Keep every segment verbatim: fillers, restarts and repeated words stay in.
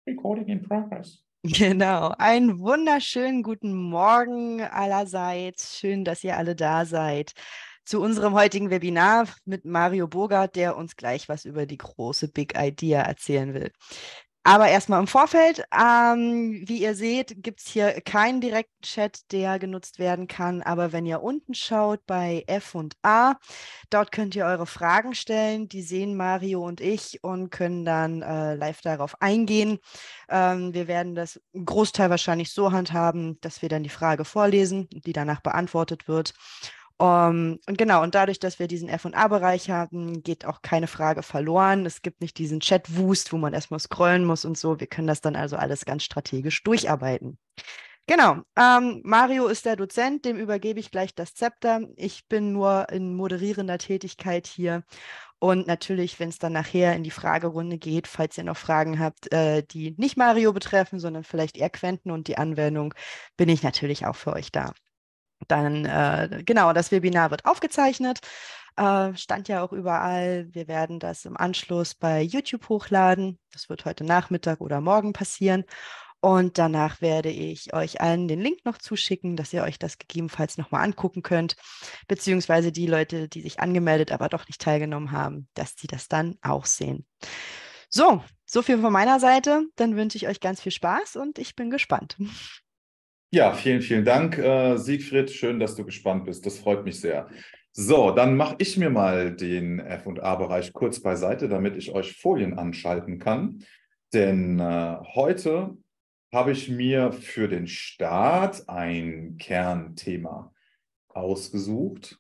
Recording in progress. Genau, einen wunderschönen guten Morgen allerseits. Schön, dass ihr alle da seid zu unserem heutigen Webinar mit Mario Burgert, der uns gleich was über die große Big Idea erzählen will. Aber erstmal im Vorfeld, ähm, wie ihr seht, gibt es hier keinen direkten Chat, der genutzt werden kann. Aber wenn ihr unten schaut bei F und A, dort könnt ihr eure Fragen stellen. Die sehen Mario und ich und können dann äh, live darauf eingehen. Ähm, wir werden das einen Großteil wahrscheinlich so handhaben, dass wir dann die Frage vorlesen, die danach beantwortet wird. Um, und genau, und dadurch, dass wir diesen F und A-Bereich haben, geht auch keine Frage verloren. Es gibt nicht diesen Chat-Wust, wo man erstmal scrollen muss und so. Wir können das dann also alles ganz strategisch durcharbeiten. Genau, ähm, Mario ist der Dozent, dem übergebe ich gleich das Zepter. Ich bin nur in moderierender Tätigkeit hier. Und natürlich, wenn es dann nachher in die Fragerunde geht, falls ihr noch Fragen habt, äh, die nicht Mario betreffen, sondern vielleicht eher Quenten und die Anwendung, bin ich natürlich auch für euch da. Dann, äh, genau, das Webinar wird aufgezeichnet, äh, stand ja auch überall. Wir werden das im Anschluss bei YouTube hochladen. Das wird heute Nachmittag oder morgen passieren. Und danach werde ich euch allen den Link noch zuschicken, dass ihr euch das gegebenenfalls nochmal angucken könnt, beziehungsweise die Leute, die sich angemeldet, aber doch nicht teilgenommen haben, dass sie das dann auch sehen. So, so viel von meiner Seite. Dann wünsche ich euch ganz viel Spaß und ich bin gespannt. Ja, vielen, vielen Dank, äh, Siegfried. Schön, dass du gespannt bist. Das freut mich sehr. So, dann mache ich mir mal den F und A-Bereich kurz beiseite, damit ich euch Folien anschalten kann. Denn äh, heute habe ich mir für den Start ein Kernthema ausgesucht.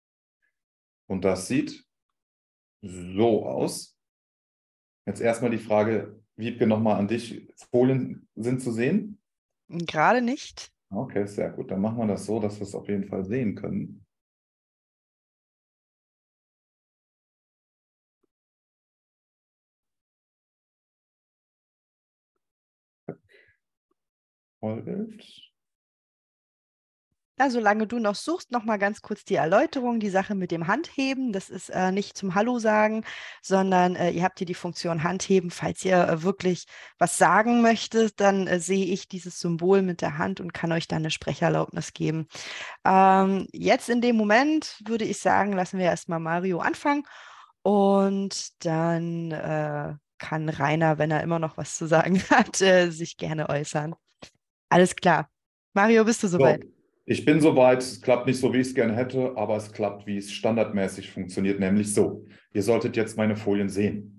Und das sieht so aus. Jetzt erstmal die Frage, Wiebke, nochmal an dich. Folien sind zu sehen? Gerade nicht. Okay, sehr gut. Dann machen wir das so, dass wir es auf jeden Fall sehen können. Vollbild. Ja, solange du noch suchst, noch mal ganz kurz die Erläuterung, die Sache mit dem Handheben. Das ist äh, nicht zum Hallo sagen, sondern äh, ihr habt hier die Funktion Handheben. Falls ihr äh, wirklich was sagen möchtet, dann äh, sehe ich dieses Symbol mit der Hand und kann euch dann eine Sprecherlaubnis geben. Ähm, jetzt in dem Moment würde ich sagen, lassen wir erstmal Mario anfangen und dann äh, kann Rainer, wenn er immer noch was zu sagen hat, äh, sich gerne äußern. Alles klar. Mario, bist du soweit? So, ich bin soweit. Es klappt nicht so, wie ich es gerne hätte, aber es klappt, wie es standardmäßig funktioniert, nämlich so. Ihr solltet jetzt meine Folien sehen.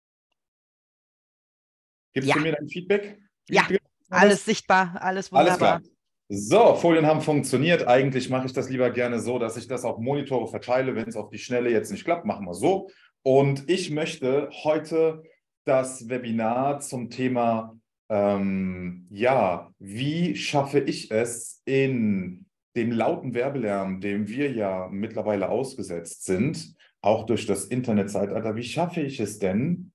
Gibst Ja. du mir dein Feedback? Ja, Wie wie war das? alles sichtbar, alles Alles klar. wunderbar. So, Folien haben funktioniert. Eigentlich mache ich das lieber gerne so, dass ich das auf Monitore verteile. Wenn es auf die Schnelle jetzt nicht klappt, machen wir so. Und ich möchte heute das Webinar zum Thema, ähm, ja, wie schaffe ich es in dem lauten Werbelärm, dem wir ja mittlerweile ausgesetzt sind, auch durch das Internetzeitalter, wie schaffe ich es denn,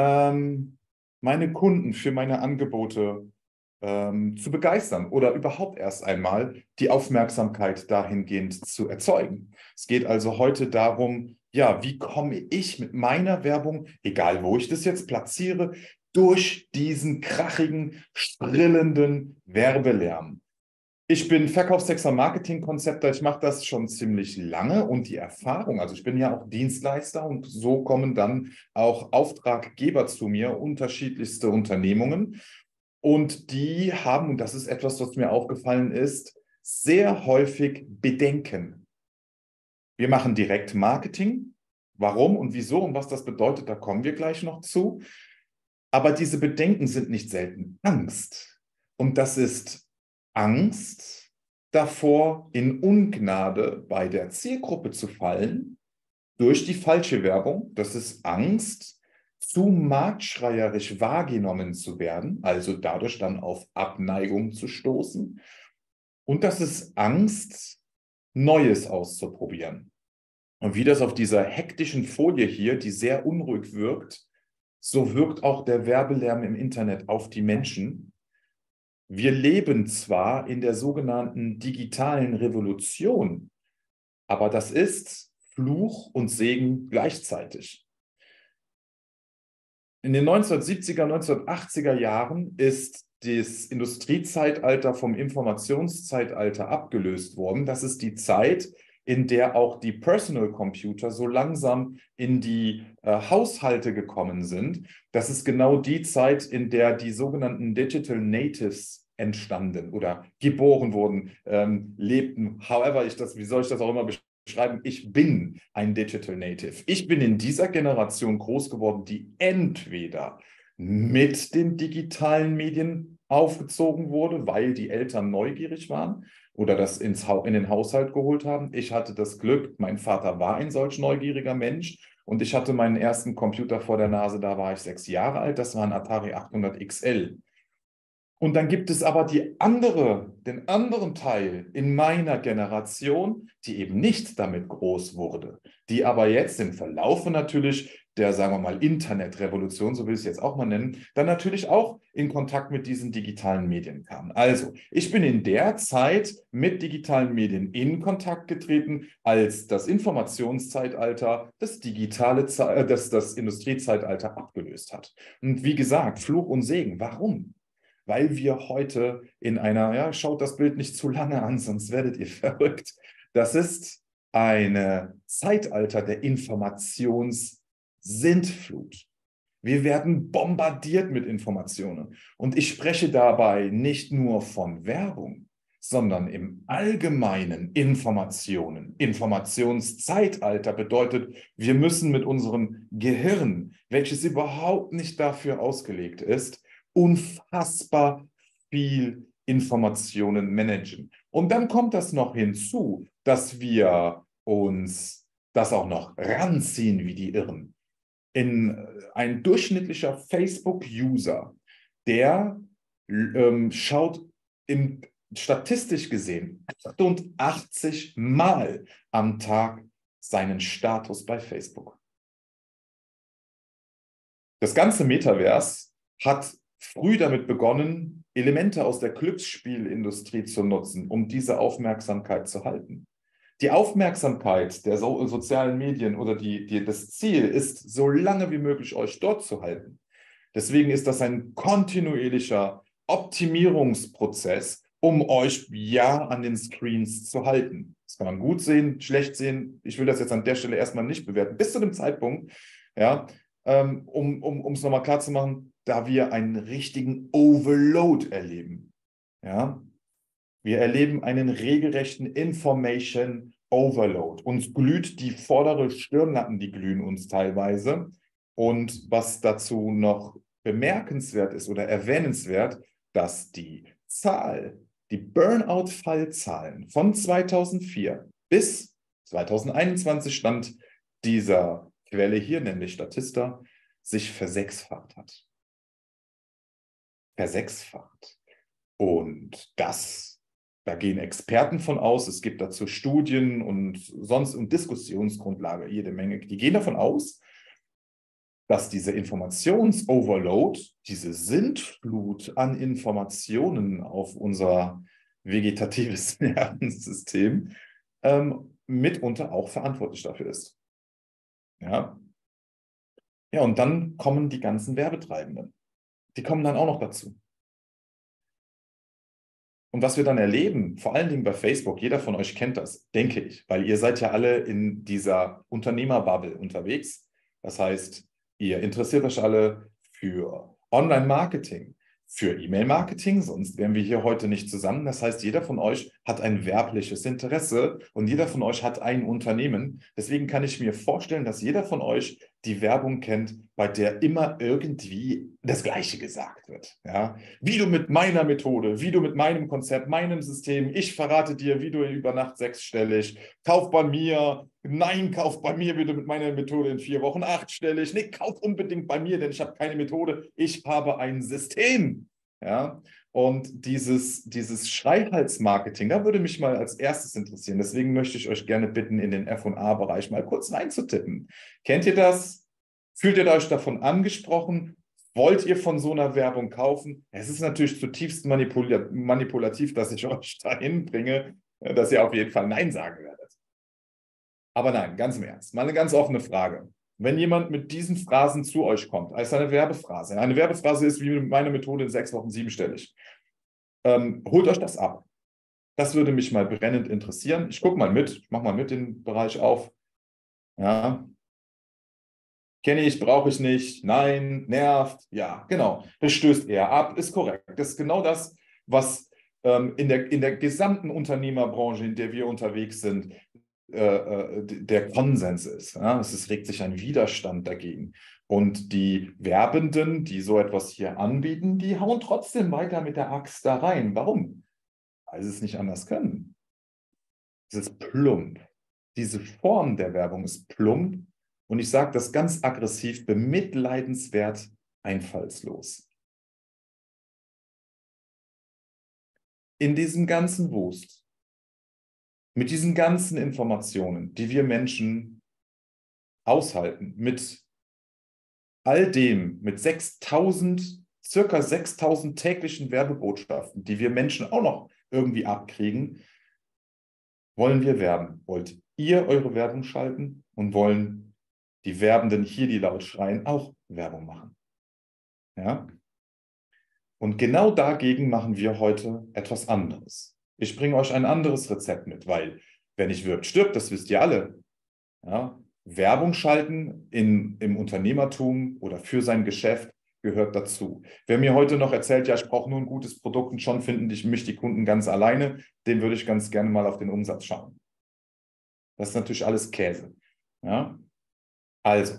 ähm, meine Kunden für meine Angebote ähm, zu begeistern oder überhaupt erst einmal die Aufmerksamkeit dahingehend zu erzeugen. Es geht also heute darum, ja, wie komme ich mit meiner Werbung, egal wo ich das jetzt platziere, durch diesen krachigen, sprillenden Werbelärm. Ich bin Verkaufstexter Marketingkonzepter, ich mache das schon ziemlich lange und die Erfahrung, also ich bin ja auch Dienstleister und so kommen dann auch Auftraggeber zu mir, unterschiedlichste Unternehmungen. Und die haben, und das ist etwas, was mir aufgefallen ist, sehr häufig Bedenken. Wir machen Direktmarketing. Warum und wieso und was das bedeutet, da kommen wir gleich noch zu. Aber diese Bedenken sind nicht selten Angst. Und das ist Angst davor, in Ungnade bei der Zielgruppe zu fallen durch die falsche Werbung. Das ist Angst, zu marktschreierisch wahrgenommen zu werden, also dadurch dann auf Abneigung zu stoßen. Und das ist Angst, Neues auszuprobieren. Und wie das auf dieser hektischen Folie hier, die sehr unruhig wirkt, so wirkt auch der Werbelärm im Internet auf die Menschen. Wir leben zwar in der sogenannten digitalen Revolution, aber das ist Fluch und Segen gleichzeitig. In den neunzehnhundertsiebziger, neunzehnhundertachtziger Jahren ist das Industriezeitalter vom Informationszeitalter abgelöst worden. Das ist die Zeit, in der auch die Personal Computer so langsam in die äh, Haushalte gekommen sind. Das ist genau die Zeit, in der die sogenannten Digital Natives entstanden oder geboren wurden, ähm, lebten. However, ich das, wie soll ich das auch immer beschreiben? Ich bin ein Digital Native. Ich bin in dieser Generation groß geworden, die entweder mit den digitalen Medien aufgezogen wurde, weil die Eltern neugierig waren oder das ins ha- in den Haushalt geholt haben. Ich hatte das Glück, mein Vater war ein solch neugieriger Mensch und ich hatte meinen ersten Computer vor der Nase, da war ich sechs Jahre alt, das war ein Atari achthundert X L. Und dann gibt es aber die andere, den anderen Teil in meiner Generation, die eben nicht damit groß wurde, die aber jetzt im Verlaufe natürlich der, sagen wir mal, Internetrevolution, so will ich es jetzt auch mal nennen, dann natürlich auch in Kontakt mit diesen digitalen Medien kam. Also, ich bin in der Zeit mit digitalen Medien in Kontakt getreten, als das Informationszeitalter das digitale, Ze- äh, das, das Industriezeitalter abgelöst hat. Und wie gesagt, Fluch und Segen. Warum? Weil wir heute in einer, ja, schaut das Bild nicht zu lange an, sonst werdet ihr verrückt. Das ist ein Zeitalter der Informationssintflut. Wir werden bombardiert mit Informationen. Und ich spreche dabei nicht nur von Werbung, sondern im Allgemeinen Informationen. Informationszeitalter bedeutet, wir müssen mit unserem Gehirn, welches überhaupt nicht dafür ausgelegt ist, unfassbar viel Informationen managen. Und dann kommt das noch hinzu, dass wir uns das auch noch ranziehen wie die Irren. In ein durchschnittlicher Facebook-User, der ähm, schaut im, statistisch gesehen achtundachtzig Mal am Tag seinen Status bei Facebook. Das ganze Metaverse hat früh damit begonnen, Elemente aus der Glücksspielindustrie zu nutzen, um diese Aufmerksamkeit zu halten. Die Aufmerksamkeit der so sozialen Medien oder die, die, das Ziel ist, so lange wie möglich euch dort zu halten. Deswegen ist das ein kontinuierlicher Optimierungsprozess, um euch ja an den Screens zu halten. Das kann man gut sehen, schlecht sehen. Ich will das jetzt an der Stelle erstmal nicht bewerten. Bis zu dem Zeitpunkt, ja, um um, um es nochmal klar zu machen, da wir einen richtigen Overload erleben. Ja? Wir erleben einen regelrechten Information Overload. Uns glüht die vordere Stirnlappen, die glühen uns teilweise. Und was dazu noch bemerkenswert ist oder erwähnenswert, dass die Zahl, die Burnout-Fallzahlen von zweitausendvier bis zweitausendeinundzwanzig stand dieser Quelle hier, nämlich Statista, sich versechsfacht hat. Versechsfacht. Und das, da gehen Experten von aus, es gibt dazu Studien und sonst und Diskussionsgrundlage, jede Menge, die gehen davon aus, dass diese Informations-Overload, diese Sintflut an Informationen auf unser vegetatives Nervensystem ähm, mitunter auch verantwortlich dafür ist. Ja. Ja, und dann kommen die ganzen Werbetreibenden. Die kommen dann auch noch dazu. Und was wir dann erleben, vor allen Dingen bei Facebook, jeder von euch kennt das, denke ich, weil ihr seid ja alle in dieser Unternehmerbubble unterwegs. Das heißt, ihr interessiert euch alle für Online-Marketing, für E-Mail-Marketing, sonst wären wir hier heute nicht zusammen. Das heißt, jeder von euch hat ein werbliches Interesse und jeder von euch hat ein Unternehmen. Deswegen kann ich mir vorstellen, dass jeder von euch die Werbung kennt, bei der immer irgendwie das Gleiche gesagt wird. Ja? Wie du mit meiner Methode, wie du mit meinem Konzept, meinem System, ich verrate dir, wie du über Nacht sechsstellig, kauf bei mir, nein, kauf bei mir, wie du mit meiner Methode in vier Wochen achtstellig, nee, kauf unbedingt bei mir, denn ich habe keine Methode, ich habe ein System. Ja? Und dieses, dieses Schreihals-Marketing, da würde mich mal als erstes interessieren. Deswegen möchte ich euch gerne bitten, in den F und A-Bereich mal kurz reinzutippen. Kennt ihr das? Fühlt ihr euch davon angesprochen? Wollt ihr von so einer Werbung kaufen? Es ist natürlich zutiefst manipul- manipulativ, dass ich euch dahin bringe, dass ihr auf jeden Fall Nein sagen werdet. Aber nein, ganz im Ernst. Mal eine ganz offene Frage. wenn jemand mit diesen Phrasen zu euch kommt, als eine Werbephrase, eine Werbephrase ist wie meine Methode in sechs Wochen siebenstellig, ähm, holt euch das ab. Das würde mich mal brennend interessieren. Ich gucke mal mit, ich mache mal mit den Bereich auf. Ja. Kenne ich, brauche ich nicht, nein, nervt, ja, genau. Das stößt eher ab, ist korrekt. Das ist genau das, was ähm, in der, in der gesamten Unternehmerbranche, in der wir unterwegs sind, äh, äh, der Konsens ist. Ja? Es ist, regt sich ein Widerstand dagegen. Und die Werbenden, die so etwas hier anbieten, die hauen trotzdem weiter mit der Axt da rein. Warum? Weil sie es nicht anders können. Es ist plump. Diese Form der Werbung ist plump. Und ich sage das ganz aggressiv, bemitleidenswert, einfallslos. In diesem ganzen Wust, mit diesen ganzen Informationen, die wir Menschen aushalten, mit all dem, mit sechstausend, circa sechstausend täglichen Werbebotschaften, die wir Menschen auch noch irgendwie abkriegen, wollen wir werben. Wollt ihr eure Werbung schalten und wollen die Werbenden hier, die laut schreien, auch Werbung machen? Ja? Und genau dagegen machen wir heute etwas anderes. Ich bringe euch ein anderes Rezept mit, weil wer nicht wirbt, stirbt, das wisst ihr alle. Ja? Werbung schalten in, im Unternehmertum oder für sein Geschäft gehört dazu. Wer mir heute noch erzählt, ja, ich brauche nur ein gutes Produkt und schon finden dich, mich die Kunden ganz alleine, dem würde ich ganz gerne mal auf den Umsatz schauen. Das ist natürlich alles Käse. Ja? Also,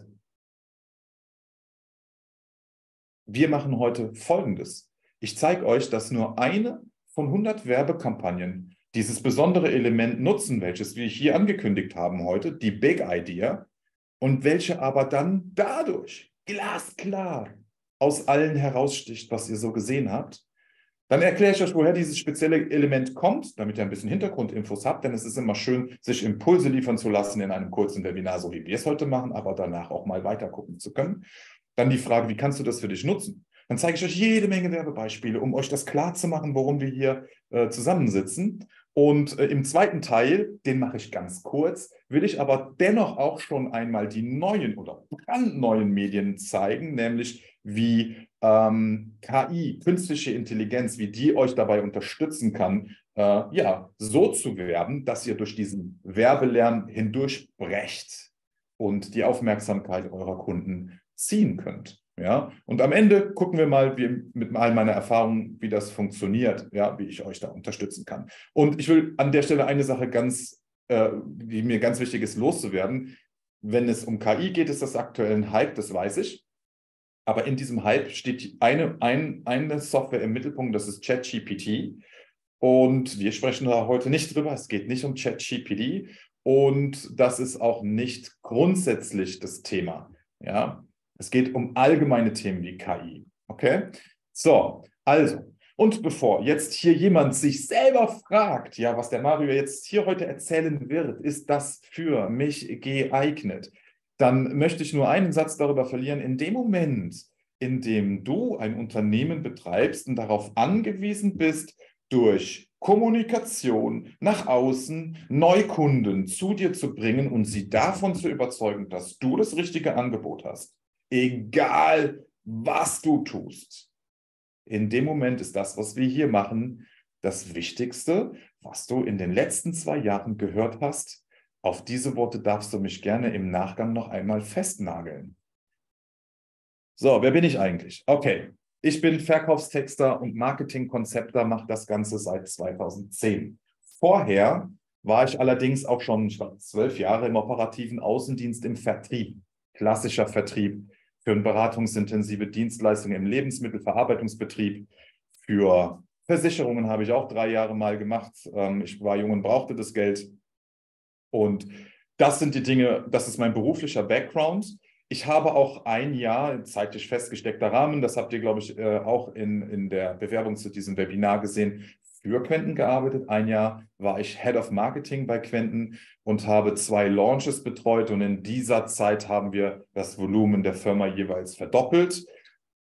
wir machen heute Folgendes. Ich zeige euch, dass nur eine von hundert Werbekampagnen dieses besondere Element nutzen, welches wir hier angekündigt haben heute, die Big Idea, und welche aber dann dadurch glasklar aus allen heraussticht, was ihr so gesehen habt. Dann erkläre ich euch, woher dieses spezielle Element kommt, damit ihr ein bisschen Hintergrundinfos habt, denn es ist immer schön, sich Impulse liefern zu lassen in einem kurzen Webinar, so wie wir es heute machen, aber danach auch mal weiter gucken zu können. Dann die Frage, wie kannst du das für dich nutzen? Dann zeige ich euch jede Menge Werbebeispiele, um euch das klar zu machen, worum wir hier äh, zusammensitzen. Und äh, im zweiten Teil, den mache ich ganz kurz, will ich aber dennoch auch schon einmal die neuen oder brandneuen Medien zeigen, nämlich wie ähm, K I, künstliche Intelligenz, wie die euch dabei unterstützen kann, äh, ja, so zu werben, dass ihr durch diesen Werbelärm hindurchbrecht und die Aufmerksamkeit eurer Kunden ziehen könnt. Ja? Und am Ende gucken wir mal wie mit all meiner Erfahrung, wie das funktioniert, ja, wie ich euch da unterstützen kann. Und ich will an der Stelle eine Sache ganz, äh, die mir ganz wichtig ist, loszuwerden. Wenn es um K I geht, ist das aktuell ein Hype, das weiß ich. Aber in diesem Hype steht eine, ein, eine Software im Mittelpunkt, das ist ChatGPT. Und wir sprechen da heute nicht drüber. Es geht nicht um ChatGPT. Und das ist auch nicht grundsätzlich das Thema. Ja? Es geht um allgemeine Themen wie K I. Okay? So, also. Und bevor jetzt hier jemand sich selber fragt, ja, was der Mario jetzt hier heute erzählen wird, ist das für mich geeignet? Dann möchte ich nur einen Satz darüber verlieren. In dem Moment, in dem du ein Unternehmen betreibst und darauf angewiesen bist, durch Kommunikation nach außen Neukunden zu dir zu bringen und sie davon zu überzeugen, dass du das richtige Angebot hast, egal was du tust. In dem Moment ist das, was wir hier machen, das Wichtigste, was du in den letzten zwei Jahren gehört hast. Auf diese Worte darfst du mich gerne im Nachgang noch einmal festnageln. So, wer bin ich eigentlich? Okay, ich bin Verkaufstexter und Marketingkonzepter, mache das Ganze seit zweitausendzehn. Vorher war ich allerdings auch schon, ich glaube, zwölf Jahre im operativen Außendienst im Vertrieb. Klassischer Vertrieb für beratungsintensive Dienstleistungen im Lebensmittelverarbeitungsbetrieb. Für Versicherungen habe ich auch drei Jahre mal gemacht. Ich war jung und brauchte das Geld. Und das sind die Dinge, das ist mein beruflicher Background. Ich habe auch ein Jahr, zeitlich festgesteckter Rahmen, das habt ihr, glaube ich, auch in, in der Bewerbung zu diesem Webinar gesehen, für Quenten gearbeitet. Ein Jahr war ich Head of Marketing bei Quenten und habe zwei Launches betreut. Und in dieser Zeit haben wir das Volumen der Firma jeweils verdoppelt.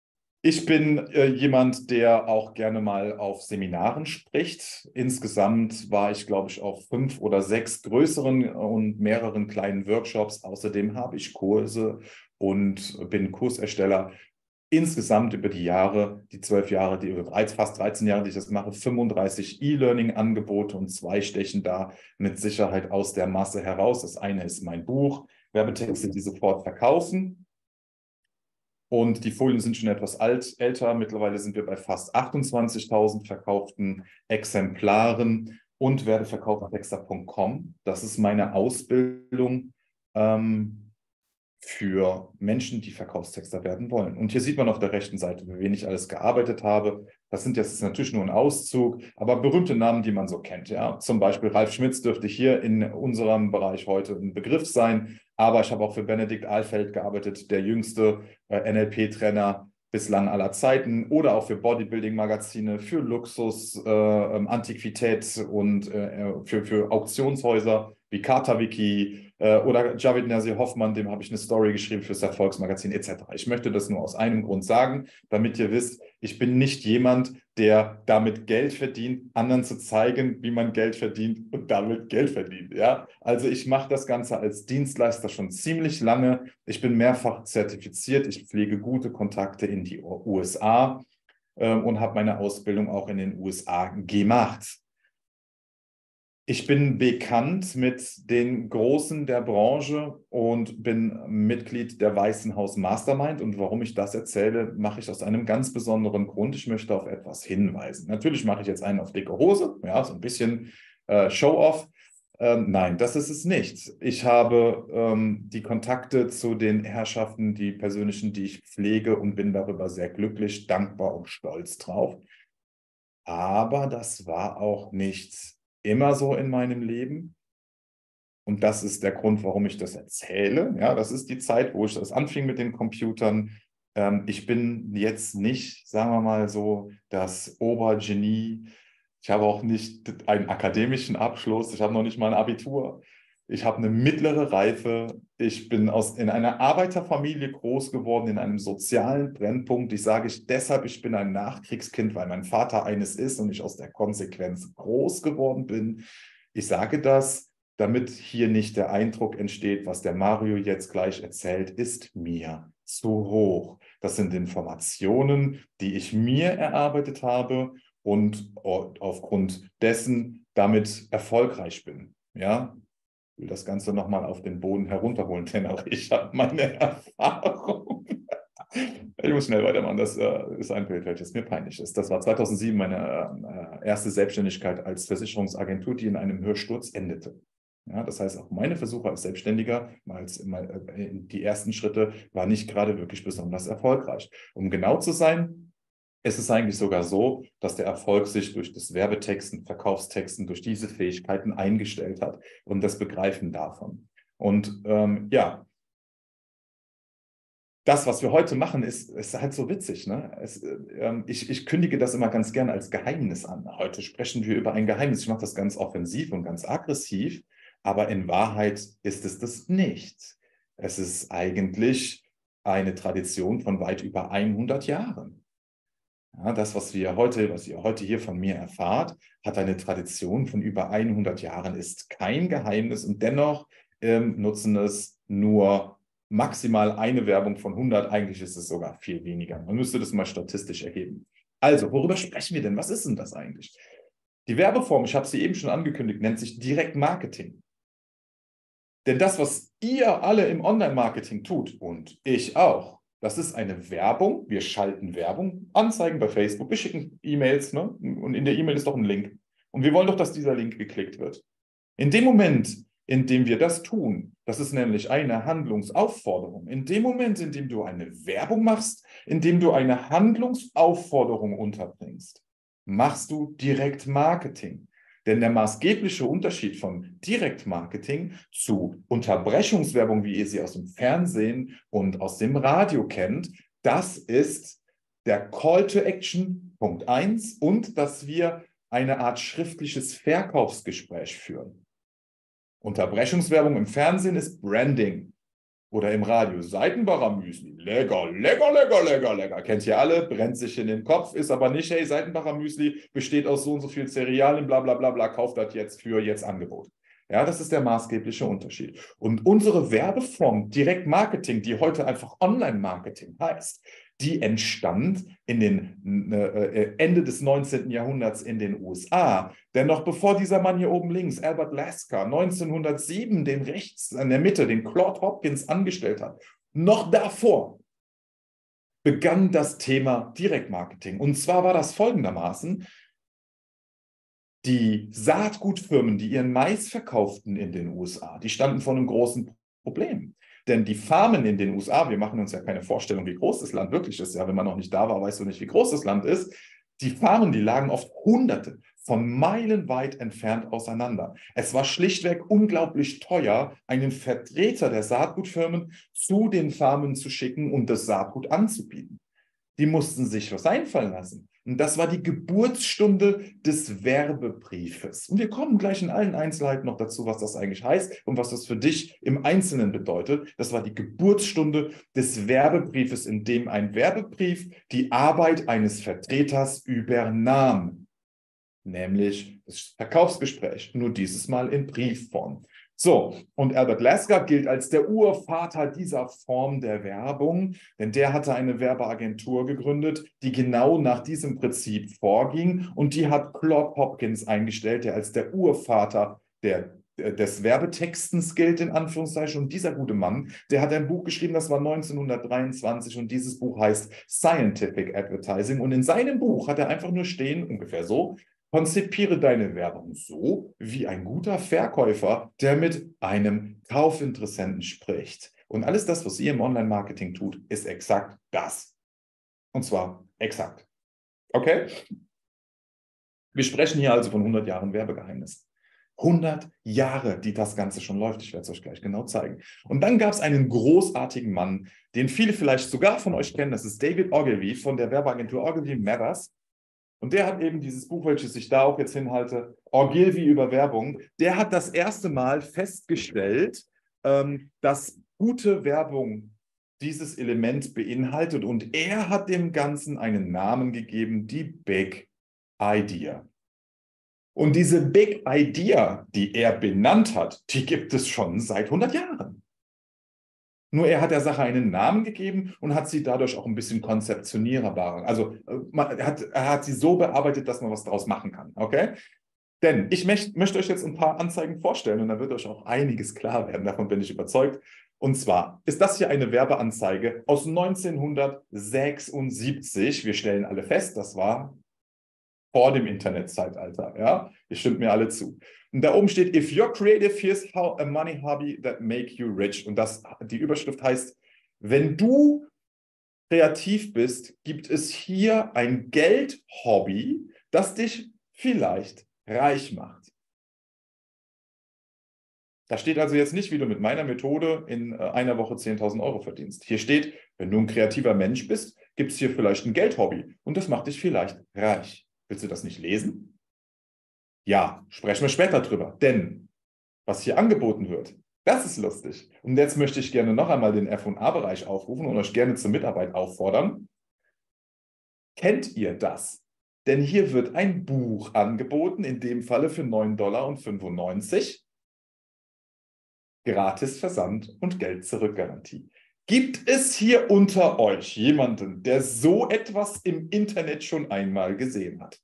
Ich bin äh, jemand, der auch gerne mal auf Seminaren spricht. Insgesamt war ich, glaube ich, auf fünf oder sechs größeren und mehreren kleinen Workshops. Außerdem habe ich Kurse und bin Kursersteller. Insgesamt über die Jahre, die zwölf Jahre, die fast dreizehn Jahre, die ich das mache, fünfunddreißig E-Learning-Angebote und zwei stechen da mit Sicherheit aus der Masse heraus. Das eine ist mein Buch, Werbetexte, die sofort verkaufen. Und die Folien sind schon etwas alt, älter. Mittlerweile sind wir bei fast achtundzwanzigtausend verkauften Exemplaren und werdeverkaufstexter punkt com. Das ist meine Ausbildung ähm, für Menschen, die Verkaufstexter werden wollen. Und hier sieht man auf der rechten Seite, wie wenig ich alles gearbeitet habe. Das sind jetzt natürlich nur ein Auszug, aber berühmte Namen, die man so kennt. Ja? Zum Beispiel Ralf Schmitz dürfte hier in unserem Bereich heute ein Begriff sein. Aber ich habe auch für Benedikt Ahlfeld gearbeitet, der jüngste äh, N L P-Trainer bislang aller Zeiten, oder auch für Bodybuilding-Magazine, für Luxus, äh, Antiquität und äh, für, für Auktionshäuser wie KartaWiki äh, oder Javid Nasir Hoffmann, dem habe ich eine Story geschrieben fürs Erfolgsmagazin et cetera. Ich möchte das nur aus einem Grund sagen, damit ihr wisst, ich bin nicht jemand, der damit Geld verdient, anderen zu zeigen, wie man Geld verdient und damit Geld verdient. Ja? Also ich mache das Ganze als Dienstleister schon ziemlich lange. Ich bin mehrfach zertifiziert. Ich pflege gute Kontakte in die U S A äh, und habe meine Ausbildung auch in den U S A gemacht. Ich bin bekannt mit den Großen der Branche und bin Mitglied der Weißen Haus Mastermind. Und warum ich das erzähle, mache ich aus einem ganz besonderen Grund. Ich möchte auf etwas hinweisen. Natürlich mache ich jetzt einen auf dicke Hose, ja, so ein bisschen äh, Show-off. Ähm, nein, das ist es nicht. Ich habe ähm, die Kontakte zu den Herrschaften, die persönlichen, die ich pflege, und bin darüber sehr glücklich, dankbar und stolz drauf. Aber das war auch nichts immer so in meinem Leben. Und das ist der Grund, warum ich das erzähle. Ja, das ist die Zeit, wo ich das anfing mit den Computern. Ähm, ich bin jetzt nicht, sagen wir mal so, das Obergenie. Ich habe auch nicht einen akademischen Abschluss. Ich habe noch nicht mal ein Abitur. Ich habe eine mittlere Reife. Ich bin aus, in einer Arbeiterfamilie groß geworden, in einem sozialen Brennpunkt. Ich sage ich deshalb, ich bin ein Nachkriegskind, weil mein Vater eines ist und ich aus der Konsequenz groß geworden bin. Ich sage das, damit hier nicht der Eindruck entsteht, was der Mario jetzt gleich erzählt, ist mir zu hoch. Das sind Informationen, die ich mir erarbeitet habe und aufgrund dessen damit erfolgreich bin. Ja, ich will das Ganze nochmal auf den Boden herunterholen, denn auch ich habe meine Erfahrung. Ich muss schnell weitermachen, das äh, ist ein Bild, welches mir peinlich ist. Das war zweitausendsieben meine äh, erste Selbstständigkeit als Versicherungsagentur, die in einem Hörsturz endete. Ja, das heißt, auch meine Versuche als Selbstständiger, als, äh, die ersten Schritte, waren nicht gerade wirklich besonders erfolgreich. Um genau zu sein, es ist eigentlich sogar so, dass der Erfolg sich durch das Werbetexten, Verkaufstexten, durch diese Fähigkeiten eingestellt hat und das Begreifen davon. Und ähm, ja, das, was wir heute machen, ist, ist halt so witzig. Ne? Es, äh, ich, ich kündige das immer ganz gerne als Geheimnis an. Heute sprechen wir über ein Geheimnis. Ich mache das ganz offensiv und ganz aggressiv, aber in Wahrheit ist es das nicht. Es ist eigentlich eine Tradition von weit über hundert Jahren. Ja, das, was wir heute, was ihr heute hier von mir erfahrt, hat eine Tradition von über hundert Jahren, ist kein Geheimnis, und dennoch ähm, nutzen es nur maximal eine Werbung von hundert. Eigentlich ist es sogar viel weniger. Man müsste das mal statistisch erheben. Also, worüber sprechen wir denn? Was ist denn das eigentlich? Die Werbeform, ich habe sie eben schon angekündigt, nennt sich Direktmarketing. Denn das, was ihr alle im Online-Marketing tut, und ich auch, das ist eine Werbung. Wir schalten Werbung, Anzeigen bei Facebook, wir schicken E-Mails, ne? Und in der E-Mail ist doch ein Link. Und wir wollen doch, dass dieser Link geklickt wird. In dem Moment, in dem wir das tun, das ist nämlich eine Handlungsaufforderung. In dem Moment, in dem du eine Werbung machst, in dem du eine Handlungsaufforderung unterbringst, machst du Direktmarketing. Denn der maßgebliche Unterschied von Direktmarketing zu Unterbrechungswerbung, wie ihr sie aus dem Fernsehen und aus dem Radio kennt, das ist der Call to Action, Punkt eins, und dass wir eine Art schriftliches Verkaufsgespräch führen. Unterbrechungswerbung im Fernsehen ist Branding. Oder im Radio, Seitenbacher Müsli, lecker, lecker, lecker, lecker, lecker. Kennt ihr alle, brennt sich in den Kopf, ist aber nicht, hey, Seitenbacher Müsli besteht aus so und so viel Cerealien, bla bla bla bla, kauft das jetzt für jetzt Angebot. Ja, das ist der maßgebliche Unterschied. Und unsere Werbeform, Direktmarketing, die heute einfach Online-Marketing heißt, die entstand in den äh, Ende des neunzehnten Jahrhunderts in den U S A. Denn noch bevor dieser Mann hier oben links, Albert Lasker, neunzehnhundertsieben den rechts in der Mitte, den Claude Hopkins angestellt hat, noch davor begann das Thema Direktmarketing. Und zwar war das folgendermaßen: Die Saatgutfirmen, die ihren Mais verkauften in den U S A, die standen vor einem großen Problem. Denn die Farmen in den U S A, wir machen uns ja keine Vorstellung, wie groß das Land wirklich ist. Ja, wenn man noch nicht da war, weißt du nicht, wie groß das Land ist. Die Farmen, die lagen oft hunderte von Meilen weit entfernt auseinander. Es war schlichtweg unglaublich teuer, einen Vertreter der Saatgutfirmen zu den Farmen zu schicken und das Saatgut anzubieten. Die mussten sich was einfallen lassen. Und das war die Geburtsstunde des Werbebriefes. Und wir kommen gleich in allen Einzelheiten noch dazu, was das eigentlich heißt und was das für dich im Einzelnen bedeutet. Das war die Geburtsstunde des Werbebriefes, in dem ein Werbebrief die Arbeit eines Vertreters übernahm. Nämlich das Verkaufsgespräch, nur dieses Mal in Briefform. So, und Albert Lasker gilt als der Urvater dieser Form der Werbung, denn der hatte eine Werbeagentur gegründet, die genau nach diesem Prinzip vorging, und die hat Claude Hopkins eingestellt, der als der Urvater der, des Werbetextens gilt, in Anführungszeichen. Und dieser gute Mann, der hat ein Buch geschrieben, das war neunzehnhundertdreiundzwanzig, und dieses Buch heißt Scientific Advertising, und in seinem Buch hat er einfach nur stehen, ungefähr so: Konzipiere deine Werbung so wie ein guter Verkäufer, der mit einem Kaufinteressenten spricht. Und alles das, was ihr im Online-Marketing tut, ist exakt das. Und zwar exakt. Okay? Wir sprechen hier also von hundert Jahren Werbegeheimnis. hundert Jahre, die das Ganze schon läuft. Ich werde es euch gleich genau zeigen. Und dann gab es einen großartigen Mann, den viele vielleicht sogar von euch kennen. Das ist David Ogilvy von der Werbeagentur Ogilvy Mathers. Und der hat eben dieses Buch, welches ich da auch jetzt hinhalte, Ogilvy über Werbung, der hat das erste Mal festgestellt, ähm, dass gute Werbung dieses Element beinhaltet. Und er hat dem Ganzen einen Namen gegeben, die Big Idea. Und diese Big Idea, die er benannt hat, die gibt es schon seit hundert Jahren. Nur er hat der Sache einen Namen gegeben und hat sie dadurch auch ein bisschen konzeptionierbar. Also man, er, hat, er hat sie so bearbeitet, dass man was daraus machen kann. Okay? Denn ich möcht, möchte euch jetzt ein paar Anzeigen vorstellen, und dann wird euch auch einiges klar werden. Davon bin ich überzeugt. Und zwar ist das hier eine Werbeanzeige aus neunzehnhundertsechsundsiebzig. Wir stellen alle fest, das war vor dem Internetzeitalter. Ja? Ihr stimmt mir alle zu. Und da oben steht: If you're creative, here's how a money hobby that make you rich. Und das, die Überschrift heißt: Wenn du kreativ bist, gibt es hier ein Geldhobby, das dich vielleicht reich macht. Da steht also jetzt nicht, wie du mit meiner Methode in einer Woche zehntausend Euro verdienst. Hier steht: Wenn du ein kreativer Mensch bist, gibt es hier vielleicht ein Geldhobby und das macht dich vielleicht reich. Willst du das nicht lesen? Ja, sprechen wir später drüber. Denn was hier angeboten wird, das ist lustig. Und jetzt möchte ich gerne noch einmal den F und A-Bereich aufrufen und euch gerne zur Mitarbeit auffordern. Kennt ihr das? Denn hier wird ein Buch angeboten, in dem Falle für neun Komma fünfundneunzig Dollar. Gratis Versand und Geld-Zurück-Garantie. Gibt es hier unter euch jemanden, der so etwas im Internet schon einmal gesehen hat?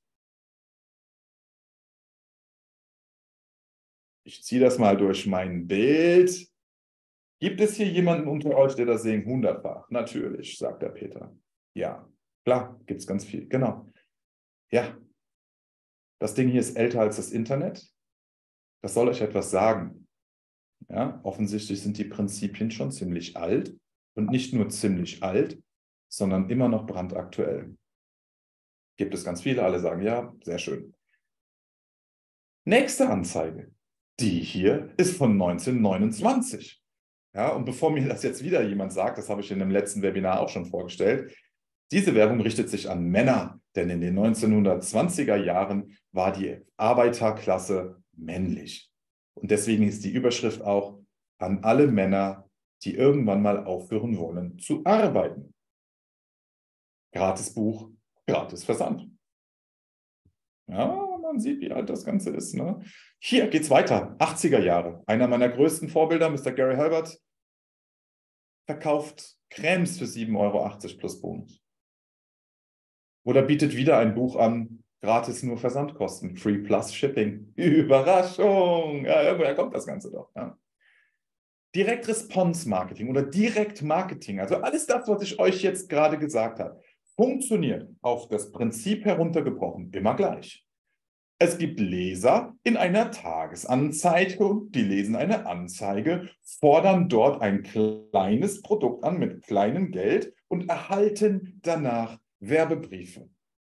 Ich ziehe das mal durch mein Bild. Gibt es hier jemanden unter euch, der das sehen hundertfach? Natürlich, sagt der Peter. Ja, klar, gibt es ganz viel. Genau. Ja, das Ding hier ist älter als das Internet. Das soll euch etwas sagen. Ja, offensichtlich sind die Prinzipien schon ziemlich alt. Und nicht nur ziemlich alt, sondern immer noch brandaktuell. Gibt es ganz viele, alle sagen ja, sehr schön. Nächste Anzeige. Die hier ist von neunzehnhundertneunundzwanzig. Ja, und bevor mir das jetzt wieder jemand sagt, das habe ich in dem letzten Webinar auch schon vorgestellt, diese Werbung richtet sich an Männer, denn in den neunzehnhundertzwanziger Jahren war die Arbeiterklasse männlich. Und deswegen ist die Überschrift auch: An alle Männer, die irgendwann mal aufhören wollen zu arbeiten. Gratis Buch, gratis Versand. Ja, man sieht, wie alt das Ganze ist. Ne? Hier geht's weiter. achtziger Jahre. Einer meiner größten Vorbilder, Mister Gary Halbert, verkauft Cremes für sieben Euro achtzig plus Bonus. Oder bietet wieder ein Buch an, gratis nur Versandkosten, Free Plus Shipping. Überraschung! Ja, irgendwoher kommt das Ganze doch. Ja. Direct-Response-Marketing oder Direct-Marketing, also alles das, was ich euch jetzt gerade gesagt habe, funktioniert auf das Prinzip heruntergebrochen immer gleich. Es gibt Leser in einer Tagesanzeige, die lesen eine Anzeige, fordern dort ein kleines Produkt an mit kleinem Geld und erhalten danach Werbebriefe.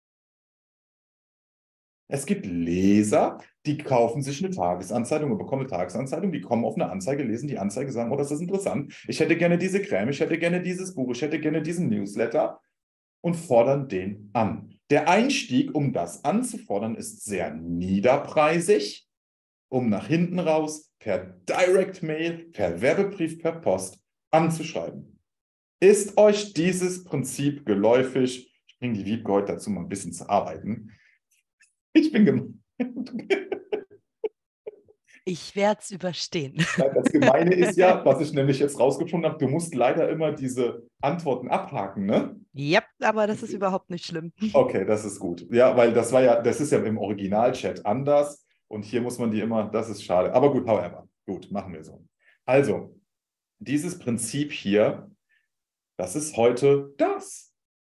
Es gibt Leser, die kaufen sich eine Tagesanzeigung und bekommen eine Tagesanzeigung, die kommen auf eine Anzeige, lesen die Anzeige, sagen, oh, das ist interessant, ich hätte gerne diese Creme, ich hätte gerne dieses Buch, ich hätte gerne diesen Newsletter und fordern den an. Der Einstieg, um das anzufordern, ist sehr niederpreisig, um nach hinten raus per Direct Mail, per Werbebrief, per Post anzuschreiben. Ist euch dieses Prinzip geläufig? Ich bringe die Wiebke heute dazu, mal ein bisschen zu arbeiten. Ich bin gemein. Ich werde es überstehen. Das Gemeine ist ja, was ich nämlich jetzt rausgefunden habe, du musst leider immer diese Antworten abhaken, ne? Ja, aber das ist überhaupt nicht schlimm. Okay, das ist gut. Ja, weil das war ja, das ist ja im Originalchat anders und hier muss man die immer, das ist schade. Aber gut, however, gut, machen wir so. Also, dieses Prinzip hier, das ist heute das.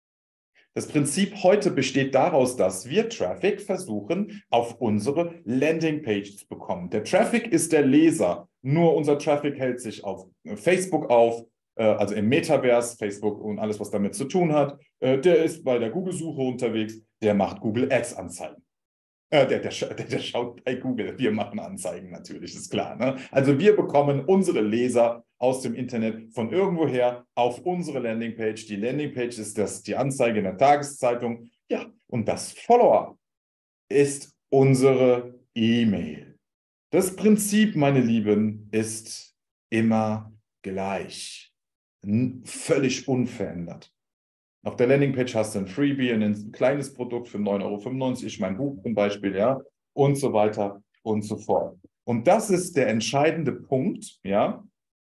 Das Prinzip heute besteht daraus, dass wir Traffic versuchen, auf unsere Landingpage zu bekommen. Der Traffic ist der Leser, nur unser Traffic hält sich auf Facebook auf, also im Metaverse, Facebook und alles, was damit zu tun hat. Der ist bei der Google-Suche unterwegs, der macht Google Ads-Anzeigen. Äh, der, der, der, der schaut bei Google, wir machen Anzeigen natürlich, ist klar. Ne? Also wir bekommen unsere Leser aus dem Internet von irgendwoher auf unsere Landingpage. Die Landingpage ist das, die Anzeige in der Tageszeitung. Ja, und das Follower ist unsere E-Mail. Das Prinzip, meine Lieben, ist immer gleich. Völlig unverändert. Auf der Landingpage hast du ein Freebie, ein kleines Produkt für neun Euro fünfundneunzig, mein Buch zum Beispiel, ja, und so weiter und so fort. Und das ist der entscheidende Punkt, ja.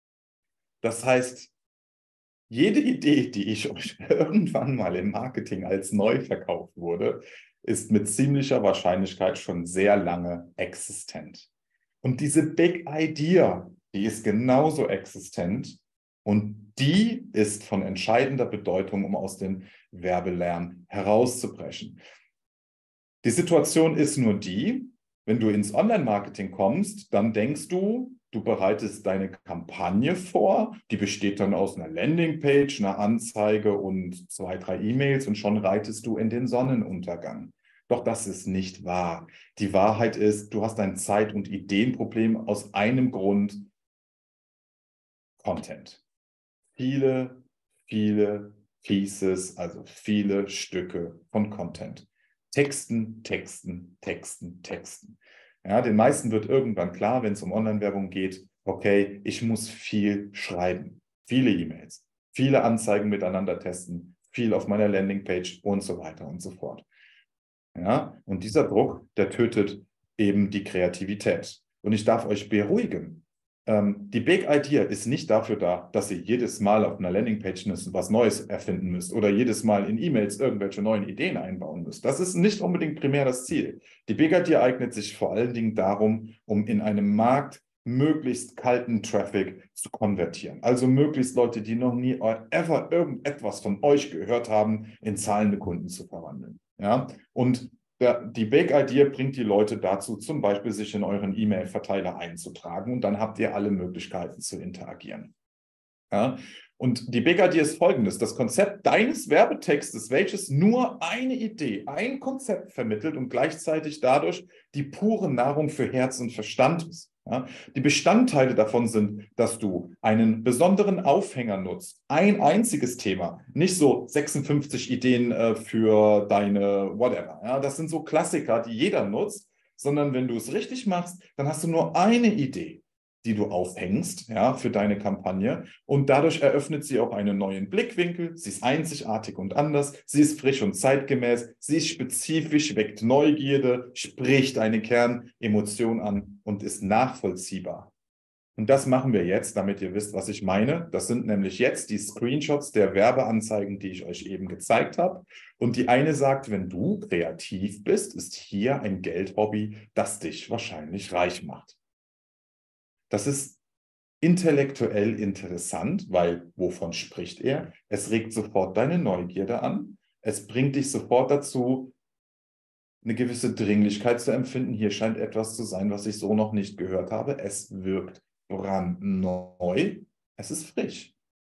Das heißt, jede Idee, die ich euch irgendwann mal im Marketing als neu verkauft wurde, ist mit ziemlicher Wahrscheinlichkeit schon sehr lange existent. Und diese Big Idea, die ist genauso existent. Und die ist von entscheidender Bedeutung, um aus dem Werbelärm herauszubrechen. Die Situation ist nur die, wenn du ins Online-Marketing kommst, dann denkst du, du bereitest deine Kampagne vor, die besteht dann aus einer Landingpage, einer Anzeige und zwei, drei E-Mails und schon reitest du in den Sonnenuntergang. Doch das ist nicht wahr. Die Wahrheit ist, du hast ein Zeit- und Ideenproblem aus einem Grund: Content. Viele, viele Pieces, also viele Stücke von Content. Texten, Texten, Texten, Texten. Ja, den meisten wird irgendwann klar, wenn es um Online-Werbung geht, okay, ich muss viel schreiben. Viele E-Mails, viele Anzeigen miteinander testen, viel auf meiner Landingpage und so weiter und so fort. Ja, und dieser Druck, der tötet eben die Kreativität. Und ich darf euch beruhigen. Ähm, die Big Idea ist nicht dafür da, dass ihr jedes Mal auf einer Landingpage was Neues erfinden müsst oder jedes Mal in E-Mails irgendwelche neuen Ideen einbauen müsst. Das ist nicht unbedingt primär das Ziel. Die Big Idea eignet sich vor allen Dingen darum, um in einem Markt möglichst kalten Traffic zu konvertieren. Also möglichst Leute, die noch nie ever irgendetwas von euch gehört haben, in zahlende Kunden zu verwandeln. Ja? Und die Big Idea bringt die Leute dazu, zum Beispiel sich in euren E-Mail-Verteiler einzutragen und dann habt ihr alle Möglichkeiten zu interagieren. Ja? Und die Big Idea ist folgendes: Das Konzept deines Werbetextes, welches nur eine Idee, ein Konzept vermittelt und gleichzeitig dadurch die pure Nahrung für Herz und Verstand ist. Ja? Die Bestandteile davon sind, dass du einen besonderen Aufhänger nutzt, ein einziges Thema, nicht so sechsundfünfzig Ideen äh, für deine whatever. Ja? Das sind so Klassiker, die jeder nutzt, sondern wenn du es richtig machst, dann hast du nur eine Idee. die du aufhängst, ja, für deine Kampagne. Und dadurch eröffnet sie auch einen neuen Blickwinkel. Sie ist einzigartig und anders. Sie ist frisch und zeitgemäß. Sie ist spezifisch, weckt Neugierde, spricht eine Kernemotion an und ist nachvollziehbar. Und das machen wir jetzt, damit ihr wisst, was ich meine. Das sind nämlich jetzt die Screenshots der Werbeanzeigen, die ich euch eben gezeigt habe. Und die eine sagt, wenn du kreativ bist, ist hier ein Geldhobby, das dich wahrscheinlich reich macht. Das ist intellektuell interessant, weil wovon spricht er? Es regt sofort deine Neugierde an. Es bringt dich sofort dazu, eine gewisse Dringlichkeit zu empfinden. Hier scheint etwas zu sein, was ich so noch nicht gehört habe. Es wirkt brandneu. Es ist frisch.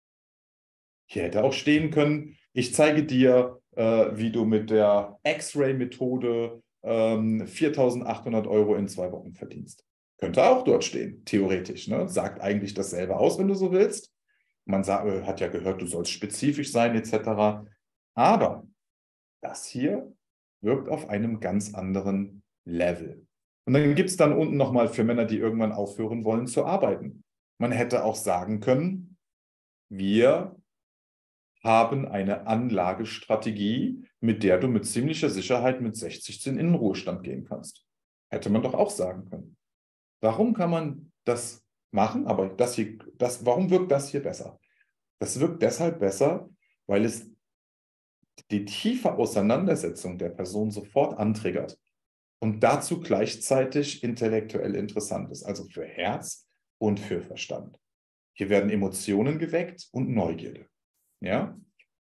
Hier hätte auch stehen können, ich zeige dir, äh, wie du mit der X-Ray-Methode ähm, viertausendachthundert Euro in zwei Wochen verdienst. Könnte auch dort stehen, theoretisch. Ne? Sagt eigentlich dasselbe aus, wenn du so willst. Man sagt, äh, hat ja gehört, du sollst spezifisch sein, et cetera. Aber das hier wirkt auf einem ganz anderen Level. Und dann gibt es dann unten nochmal für Männer, die irgendwann aufhören wollen zu arbeiten. Man hätte auch sagen können, wir haben eine Anlagestrategie, mit der du mit ziemlicher Sicherheit mit sechzig in den Ruhestand gehen kannst. Hätte man doch auch sagen können. Warum kann man das machen? Aber das hier, das, warum wirkt das hier besser? Das wirkt deshalb besser, weil es die tiefe Auseinandersetzung der Person sofort antriggert und dazu gleichzeitig intellektuell interessant ist, also für Herz und für Verstand. Hier werden Emotionen geweckt und Neugierde. Ja?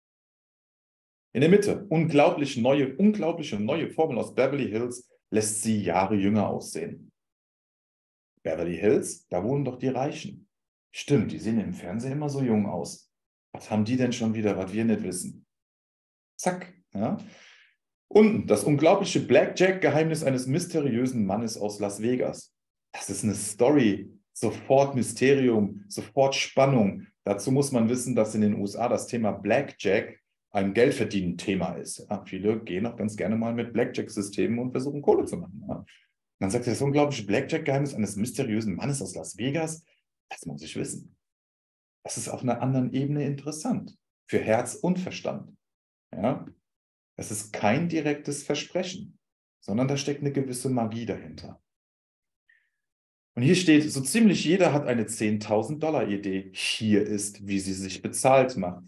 In der Mitte, unglaublich neue, unglaubliche neue Formel aus Beverly Hills lässt sie Jahre jünger aussehen. Beverly Hills, da wohnen doch die Reichen. Stimmt, die sehen im Fernsehen immer so jung aus. Was haben die denn schon wieder, was wir nicht wissen? Zack. Ja. Unten, das unglaubliche Blackjack-Geheimnis eines mysteriösen Mannes aus Las Vegas. Das ist eine Story. Sofort Mysterium, sofort Spannung. Dazu muss man wissen, dass in den U S A das Thema Blackjack ein Geldverdienen-Thema ist. Ja, viele gehen auch ganz gerne mal mit Blackjack-Systemen und versuchen Kohle zu machen. Ja. Dann sagt er, das unglaubliche Blackjack-Geheimnis eines mysteriösen Mannes aus Las Vegas. Das muss ich wissen. Das ist auf einer anderen Ebene interessant. Für Herz und Verstand. Ja. Es ist kein direktes Versprechen, sondern da steckt eine gewisse Magie dahinter. Und hier steht, so ziemlich jeder hat eine zehntausend Dollar Idee. Hier ist, wie sie sich bezahlt macht.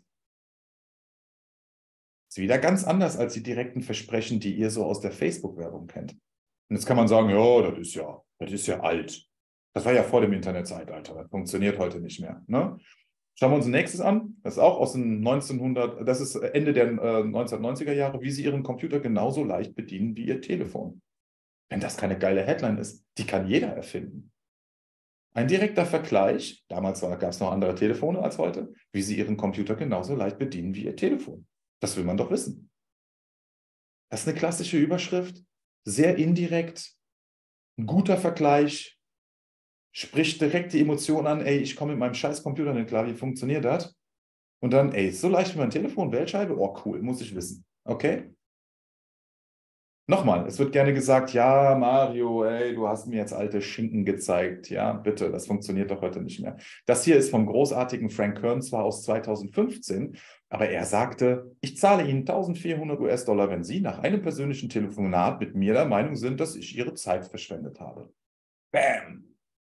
Ist wieder ganz anders als die direkten Versprechen, die ihr so aus der Facebook-Werbung kennt. Und jetzt kann man sagen, ja, das ist ja, das ist ja alt. Das war ja vor dem Internetzeitalter, das funktioniert heute nicht mehr. Ne? Schauen wir uns nächstes an. Das ist auch aus den neunzehnhundert, das ist Ende der äh, neunzehnhundertneunziger Jahre, wie Sie Ihren Computer genauso leicht bedienen wie Ihr Telefon. Wenn das keine geile Headline ist, die kann jeder erfinden. Ein direkter Vergleich, damals gab es noch andere Telefone als heute, wie Sie Ihren Computer genauso leicht bedienen wie Ihr Telefon. Das will man doch wissen. Das ist eine klassische Überschrift, sehr indirekt, ein guter Vergleich, spricht direkt die Emotion an, ey, ich komme mit meinem scheiß Computer nicht klar, wie funktioniert das? Und dann, ey, so leicht wie mein Telefon, Wählscheibe, oh cool, muss ich wissen. Okay? Nochmal, es wird gerne gesagt, ja, Mario, ey, du hast mir jetzt alte Schinken gezeigt. Ja, bitte, das funktioniert doch heute nicht mehr. Das hier ist vom großartigen Frank Kern, zwar aus zweitausendfünfzehn, aber er sagte, ich zahle Ihnen eintausendvierhundert US-Dollar, wenn Sie nach einem persönlichen Telefonat mit mir der Meinung sind, dass ich Ihre Zeit verschwendet habe. Bam!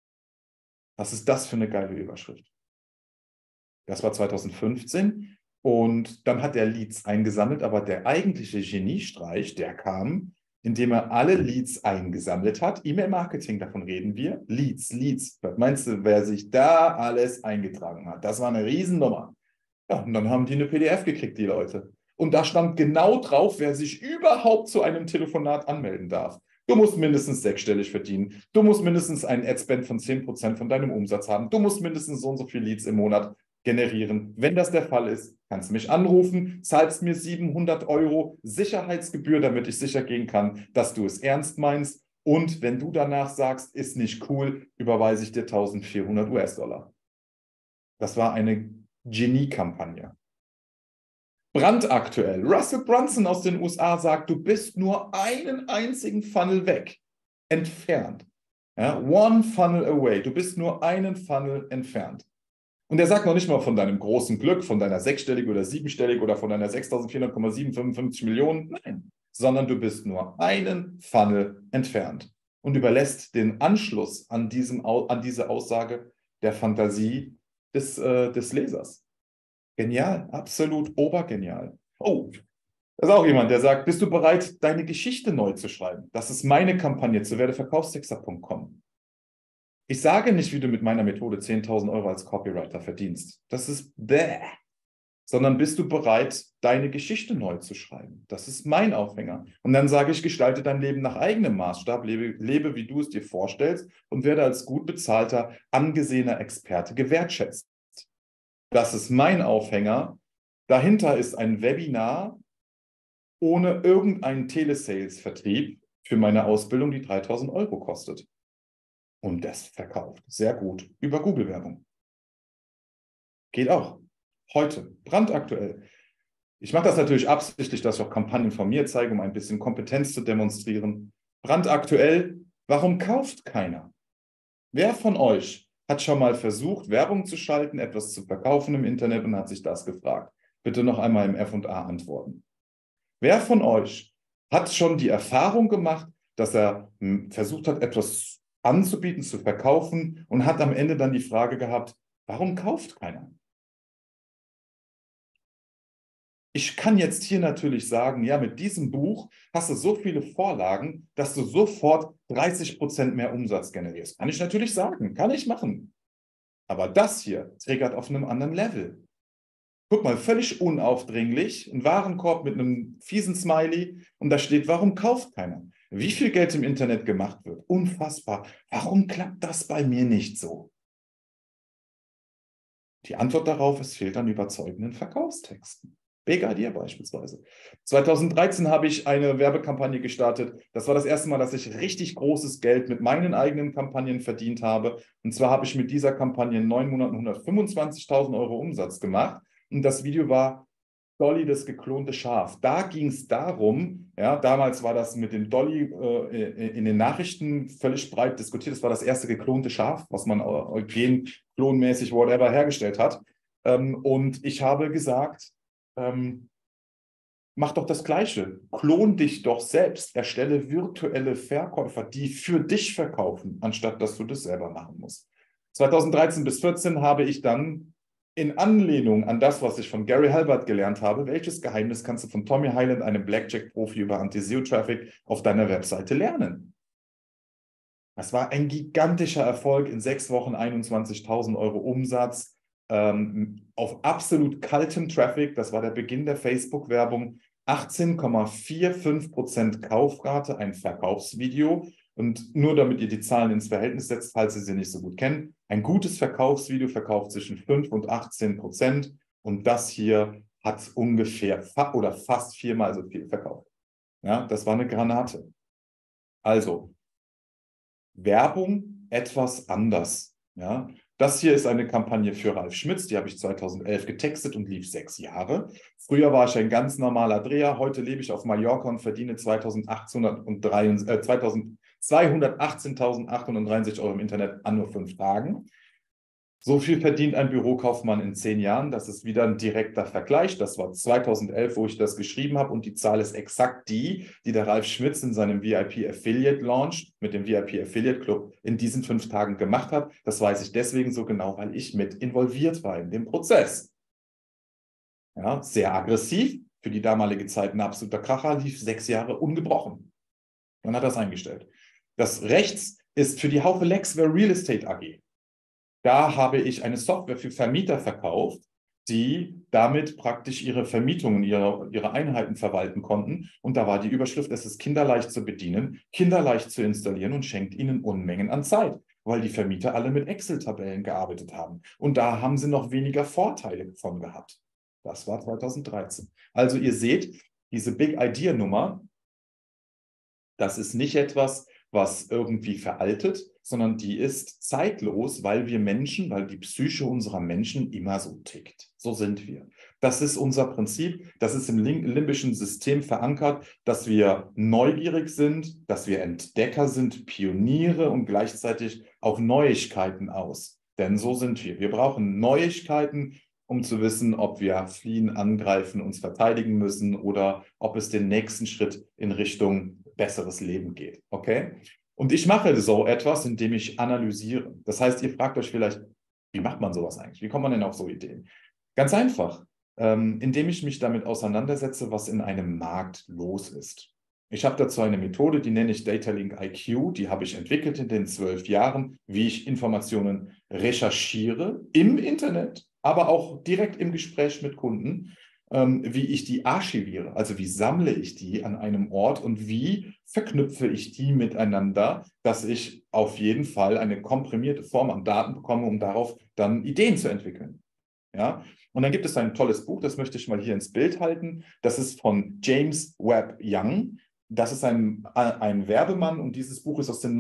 Was ist das für eine geile Überschrift? Das war zweitausendfünfzehn und dann hat er Leads eingesammelt, aber der eigentliche Geniestreich, der kam, indem er alle Leads eingesammelt hat. E-Mail-Marketing, davon reden wir. Leads, Leads. Was meinst du, wer sich da alles eingetragen hat? Das war eine Riesennummer. Ja, und dann haben die eine P D F gekriegt, die Leute. Und da stand genau drauf, wer sich überhaupt zu einem Telefonat anmelden darf. Du musst mindestens sechsstellig verdienen. Du musst mindestens einen Ad-Spend von zehn Prozent von deinem Umsatz haben. Du musst mindestens so und so viele Leads im Monat generieren. Wenn das der Fall ist, kannst du mich anrufen, zahlst mir siebenhundert Euro Sicherheitsgebühr, damit ich sicher gehen kann, dass du es ernst meinst. Und wenn du danach sagst, ist nicht cool, überweise ich dir eintausendvierhundert US-Dollar. Das war eine Genie-Kampagne. Brandaktuell. Russell Brunson aus den U S A sagt, du bist nur einen einzigen Funnel weg, entfernt, Ja, one funnel away. Du bist nur einen Funnel entfernt. Und er sagt noch nicht mal von deinem großen Glück, von deiner sechsstellig oder siebenstellig oder von deiner sechstausendvierhundert Komma siebenhundertfünfundfünfzig Millionen. Nein, sondern du bist nur einen Funnel entfernt und überlässt den Anschluss an, diesem, an diese Aussage der Fantasie des, äh, des Lesers. Genial, absolut obergenial. Oh, das ist auch jemand, der sagt, bist du bereit, deine Geschichte neu zu schreiben? Das ist meine Kampagne zu werde verkaufstexter punkt com. Ich sage nicht, wie du mit meiner Methode zehntausend Euro als Copywriter verdienst. Das ist bäh. Sondern bist du bereit, deine Geschichte neu zu schreiben? Das ist mein Aufhänger. Und dann sage ich, gestalte dein Leben nach eigenem Maßstab, lebe, lebe, wie du es dir vorstellst und werde als gut bezahlter, angesehener Experte gewertschätzt. Das ist mein Aufhänger. Dahinter ist ein Webinar ohne irgendeinen Telesales-Vertrieb für meine Ausbildung, die dreitausend Euro kostet. Und das verkauft sehr gut über Google-Werbung. Geht auch. Heute, brandaktuell. Ich mache das natürlich absichtlich, dass ich auch Kampagnen von mir zeige, um ein bisschen Kompetenz zu demonstrieren. Brandaktuell, warum kauft keiner? Wer von euch hat schon mal versucht, Werbung zu schalten, etwas zu verkaufen im Internet und hat sich das gefragt? Bitte noch einmal im F und A antworten. Wer von euch hat schon die Erfahrung gemacht, dass er versucht hat, etwas anzubieten, zu verkaufen und hat am Ende dann die Frage gehabt, warum kauft keiner? Ich kann jetzt hier natürlich sagen, ja, mit diesem Buch hast du so viele Vorlagen, dass du sofort dreißig Prozent mehr Umsatz generierst. Kann ich natürlich sagen, kann ich machen. Aber das hier triggert auf einem anderen Level. Guck mal, völlig unaufdringlich, ein Warenkorb mit einem fiesen Smiley und da steht, warum kauft keiner? Wie viel Geld im Internet gemacht wird? Unfassbar. Warum klappt das bei mir nicht so? Die Antwort darauf, es fehlt an überzeugenden Verkaufstexten. Big Idea beispielsweise. zweitausenddreizehn habe ich eine Werbekampagne gestartet. Das war das erste Mal, dass ich richtig großes Geld mit meinen eigenen Kampagnen verdient habe. Und zwar habe ich mit dieser Kampagne in neun Monaten hundertfünfundzwanzigtausend Euro Umsatz gemacht. Und das Video war Dolly, das geklonte Schaf. Da ging es darum, ja, damals war das mit dem Dolly äh, in den Nachrichten völlig breit diskutiert. Das war das erste geklonte Schaf, was man äh, genklonmäßig, whatever, hergestellt hat. Ähm, und ich habe gesagt, ähm, mach doch das Gleiche. Klon dich doch selbst. Erstelle virtuelle Verkäufer, die für dich verkaufen, anstatt dass du das selber machen musst. zweitausenddreizehn bis vierzehn habe ich dann in Anlehnung an das, was ich von Gary Halbert gelernt habe, welches Geheimnis kannst du von Tommy Highland, einem Blackjack-Profi über Anti-S E O-Traffic, auf deiner Webseite lernen? Das war ein gigantischer Erfolg, in sechs Wochen einundzwanzigtausend Euro Umsatz, ähm, auf absolut kaltem Traffic, das war der Beginn der Facebook-Werbung, achtzehn Komma fünfundvierzig Prozent Kaufrate, ein Verkaufsvideo. Und nur damit ihr die Zahlen ins Verhältnis setzt, falls ihr sie nicht so gut kennt, ein gutes Verkaufsvideo verkauft zwischen fünf und achtzehn Prozent und das hier hat ungefähr fa oder fast viermal so viel verkauft. Ja, das war eine Granate. Also, Werbung etwas anders. Ja, das hier ist eine Kampagne für Ralf Schmitz, die habe ich zweitausendelf getextet und lief sechs Jahre. Früher war ich ein ganz normaler Dreher, heute lebe ich auf Mallorca und verdiene zweitausendachthundertachtzehntausendachthundertdreiundsechzig Euro im Internet an nur fünf Tagen. So viel verdient ein Bürokaufmann in zehn Jahren. Das ist wieder ein direkter Vergleich. Das war zweitausendelf, wo ich das geschrieben habe. Und die Zahl ist exakt die, die der Ralf Schmitz in seinem V I P Affiliate Launch mit dem V I P Affiliate Club in diesen fünf Tagen gemacht hat. Das weiß ich deswegen so genau, weil ich mit involviert war in dem Prozess. Ja, sehr aggressiv. Für die damalige Zeit ein absoluter Kracher. Lief sechs Jahre ungebrochen. Dann hat er es eingestellt. Das rechts ist für die Haufe Lexware Real Estate A G. Da habe ich eine Software für Vermieter verkauft, die damit praktisch ihre Vermietungen, ihre, ihre Einheiten verwalten konnten. Und da war die Überschrift, es ist kinderleicht zu bedienen, kinderleicht zu installieren und schenkt ihnen Unmengen an Zeit, weil die Vermieter alle mit Excel-Tabellen gearbeitet haben. Und da haben sie noch weniger Vorteile von gehabt. Das war zweitausenddreizehn. Also ihr seht, diese Big Idea-Nummer, das ist nicht etwas, was irgendwie veraltet, sondern die ist zeitlos, weil wir Menschen, weil die Psyche unserer Menschen immer so tickt. So sind wir. Das ist unser Prinzip, das ist im limbischen System verankert, dass wir neugierig sind, dass wir Entdecker sind, Pioniere und gleichzeitig auch Neuigkeiten aus. Denn so sind wir. Wir brauchen Neuigkeiten, um zu wissen, ob wir fliehen, angreifen, uns verteidigen müssen oder ob es den nächsten Schritt in Richtung besseres Leben geht. Okay? Und ich mache so etwas, indem ich analysiere. Das heißt, ihr fragt euch vielleicht, wie macht man sowas eigentlich? Wie kommt man denn auf so Ideen? Ganz einfach, ähm, indem ich mich damit auseinandersetze, was in einem Markt los ist. Ich habe dazu eine Methode, die nenne ich Datalink I Q, die habe ich entwickelt in den zwölf Jahren, wie ich Informationen recherchiere im Internet, aber auch direkt im Gespräch mit Kunden, ähm, wie ich die archiviere, also wie sammle ich die an einem Ort und wie verknüpfe ich die miteinander, dass ich auf jeden Fall eine komprimierte Form an Daten bekomme, um darauf dann Ideen zu entwickeln. Ja? Und dann gibt es ein tolles Buch, das möchte ich mal hier ins Bild halten. Das ist von James Webb Young. Das ist ein, ein Werbemann und dieses Buch ist aus den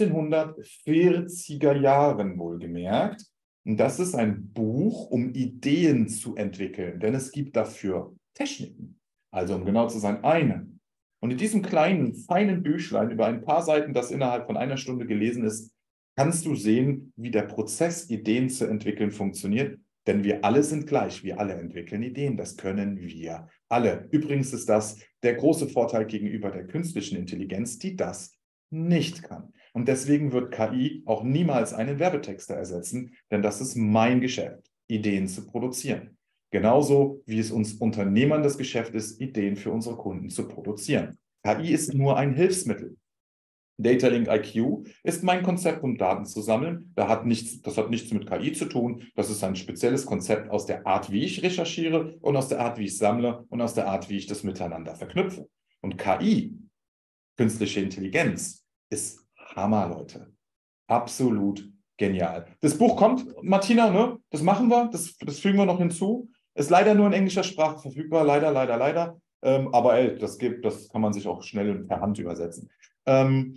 neunzehnhundertvierziger Jahren wohlgemerkt. Und das ist ein Buch, um Ideen zu entwickeln, denn es gibt dafür Techniken. Also um genau zu sein, eine. Und in diesem kleinen, feinen Büchlein über ein paar Seiten, das innerhalb von einer Stunde gelesen ist, kannst du sehen, wie der Prozess, Ideen zu entwickeln, funktioniert. Denn wir alle sind gleich, wir alle entwickeln Ideen, das können wir alle. Übrigens ist das der große Vorteil gegenüber der künstlichen Intelligenz, die das nicht kann. Und deswegen wird K I auch niemals einen Werbetexter ersetzen, denn das ist mein Geschäft, Ideen zu produzieren. Genauso wie es uns Unternehmern das Geschäft ist, Ideen für unsere Kunden zu produzieren. K I ist nur ein Hilfsmittel. Datalink I Q ist mein Konzept, um Daten zu sammeln. Da hat nichts, das hat nichts mit K I zu tun. Das ist ein spezielles Konzept aus der Art, wie ich recherchiere und aus der Art, wie ich sammle und aus der Art, wie ich das miteinander verknüpfe. Und K I, künstliche Intelligenz, ist Hammer, Leute. Absolut genial. Das Buch kommt, Martina, ne? Das machen wir, das, das fügen wir noch hinzu. Ist leider nur in englischer Sprache verfügbar, leider, leider, leider. Ähm, aber ey, das gibt, das kann man sich auch schnell per Hand übersetzen. Ähm,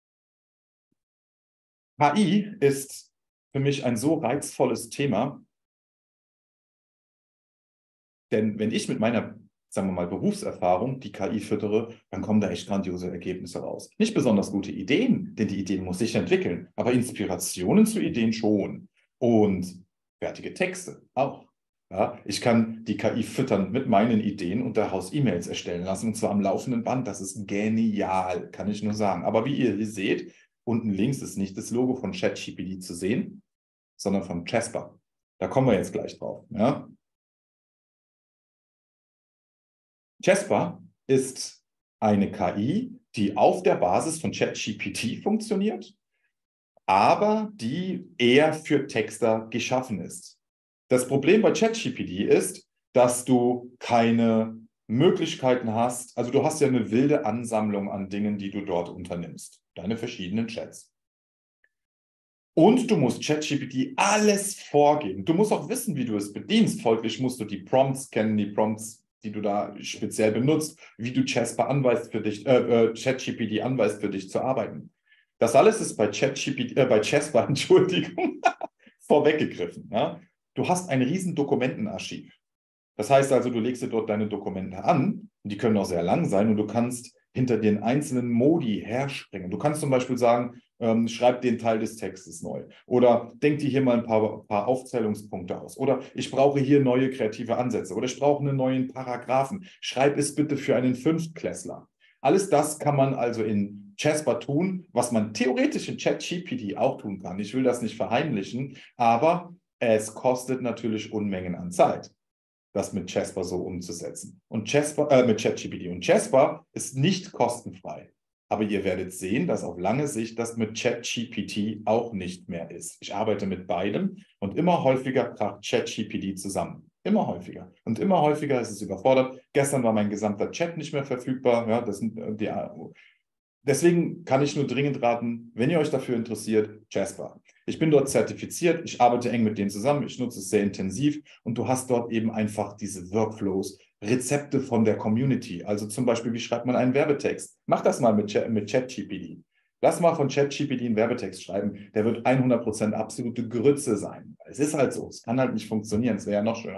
K I ist für mich ein so reizvolles Thema, denn wenn ich mit meiner, sagen wir mal, Berufserfahrung die K I füttere, dann kommen da echt grandiose Ergebnisse raus. Nicht besonders gute Ideen, denn die Ideen muss ich entwickeln, aber Inspirationen zu Ideen schon und fertige Texte auch. Ja, ich kann die K I füttern mit meinen Ideen und daraus E-Mails erstellen lassen, und zwar am laufenden Band. Das ist genial, kann ich nur sagen. Aber wie ihr hier seht, unten links ist nicht das Logo von ChatGPT zu sehen, sondern von Jasper. Da kommen wir jetzt gleich drauf. Ja? Jasper ist eine K I, die auf der Basis von ChatGPT funktioniert, aber die eher für Texter geschaffen ist. Das Problem bei ChatGPT ist, dass du keine Möglichkeiten hast, also du hast ja eine wilde Ansammlung an Dingen, die du dort unternimmst, deine verschiedenen Chats. Und du musst ChatGPT alles vorgeben. Du musst auch wissen, wie du es bedienst. Folglich musst du die Prompts kennen, die Prompts, die du da speziell benutzt, wie du Jasper anweist für dich, äh, äh, ChatGPT anweist für dich zu arbeiten. Das alles ist bei ChatGPT, äh, bei Jasper, Entschuldigung, vorweggegriffen. Ja? Du hast ein riesen Dokumentenarchiv. Das heißt also, du legst dir dort deine Dokumente an, und die können auch sehr lang sein, und du kannst hinter den einzelnen Modi herspringen. Du kannst zum Beispiel sagen, ähm, schreib den Teil des Textes neu. Oder denk dir hier mal ein paar, paar Aufzählungspunkte aus. Oder ich brauche hier neue kreative Ansätze. Oder ich brauche einen neuen Paragraphen. Schreib es bitte für einen Fünftklässler. Alles das kann man also in Jasper tun, was man theoretisch in ChatGPT auch tun kann. Ich will das nicht verheimlichen, aber es kostet natürlich Unmengen an Zeit, das mit Jasper so umzusetzen. Und Jasper, äh, mit ChatGPT. Und Jasper ist nicht kostenfrei. Aber ihr werdet sehen, dass auf lange Sicht das mit ChatGPT auch nicht mehr ist. Ich arbeite mit beidem und immer häufiger kracht ChatGPT zusammen. Immer häufiger. Und immer häufiger ist es überfordert. Gestern war mein gesamter Chat nicht mehr verfügbar. Ja, das sind die, deswegen kann ich nur dringend raten, wenn ihr euch dafür interessiert, Jasper. Ich bin dort zertifiziert, ich arbeite eng mit denen zusammen, ich nutze es sehr intensiv, und du hast dort eben einfach diese Workflows, Rezepte von der Community. Also zum Beispiel, wie schreibt man einen Werbetext? Mach das mal mit, mit ChatGPT. Lass mal von ChatGPT einen Werbetext schreiben, der wird hundert Prozent absolute Grütze sein. Es ist halt so, es kann halt nicht funktionieren, es wäre ja noch schöner.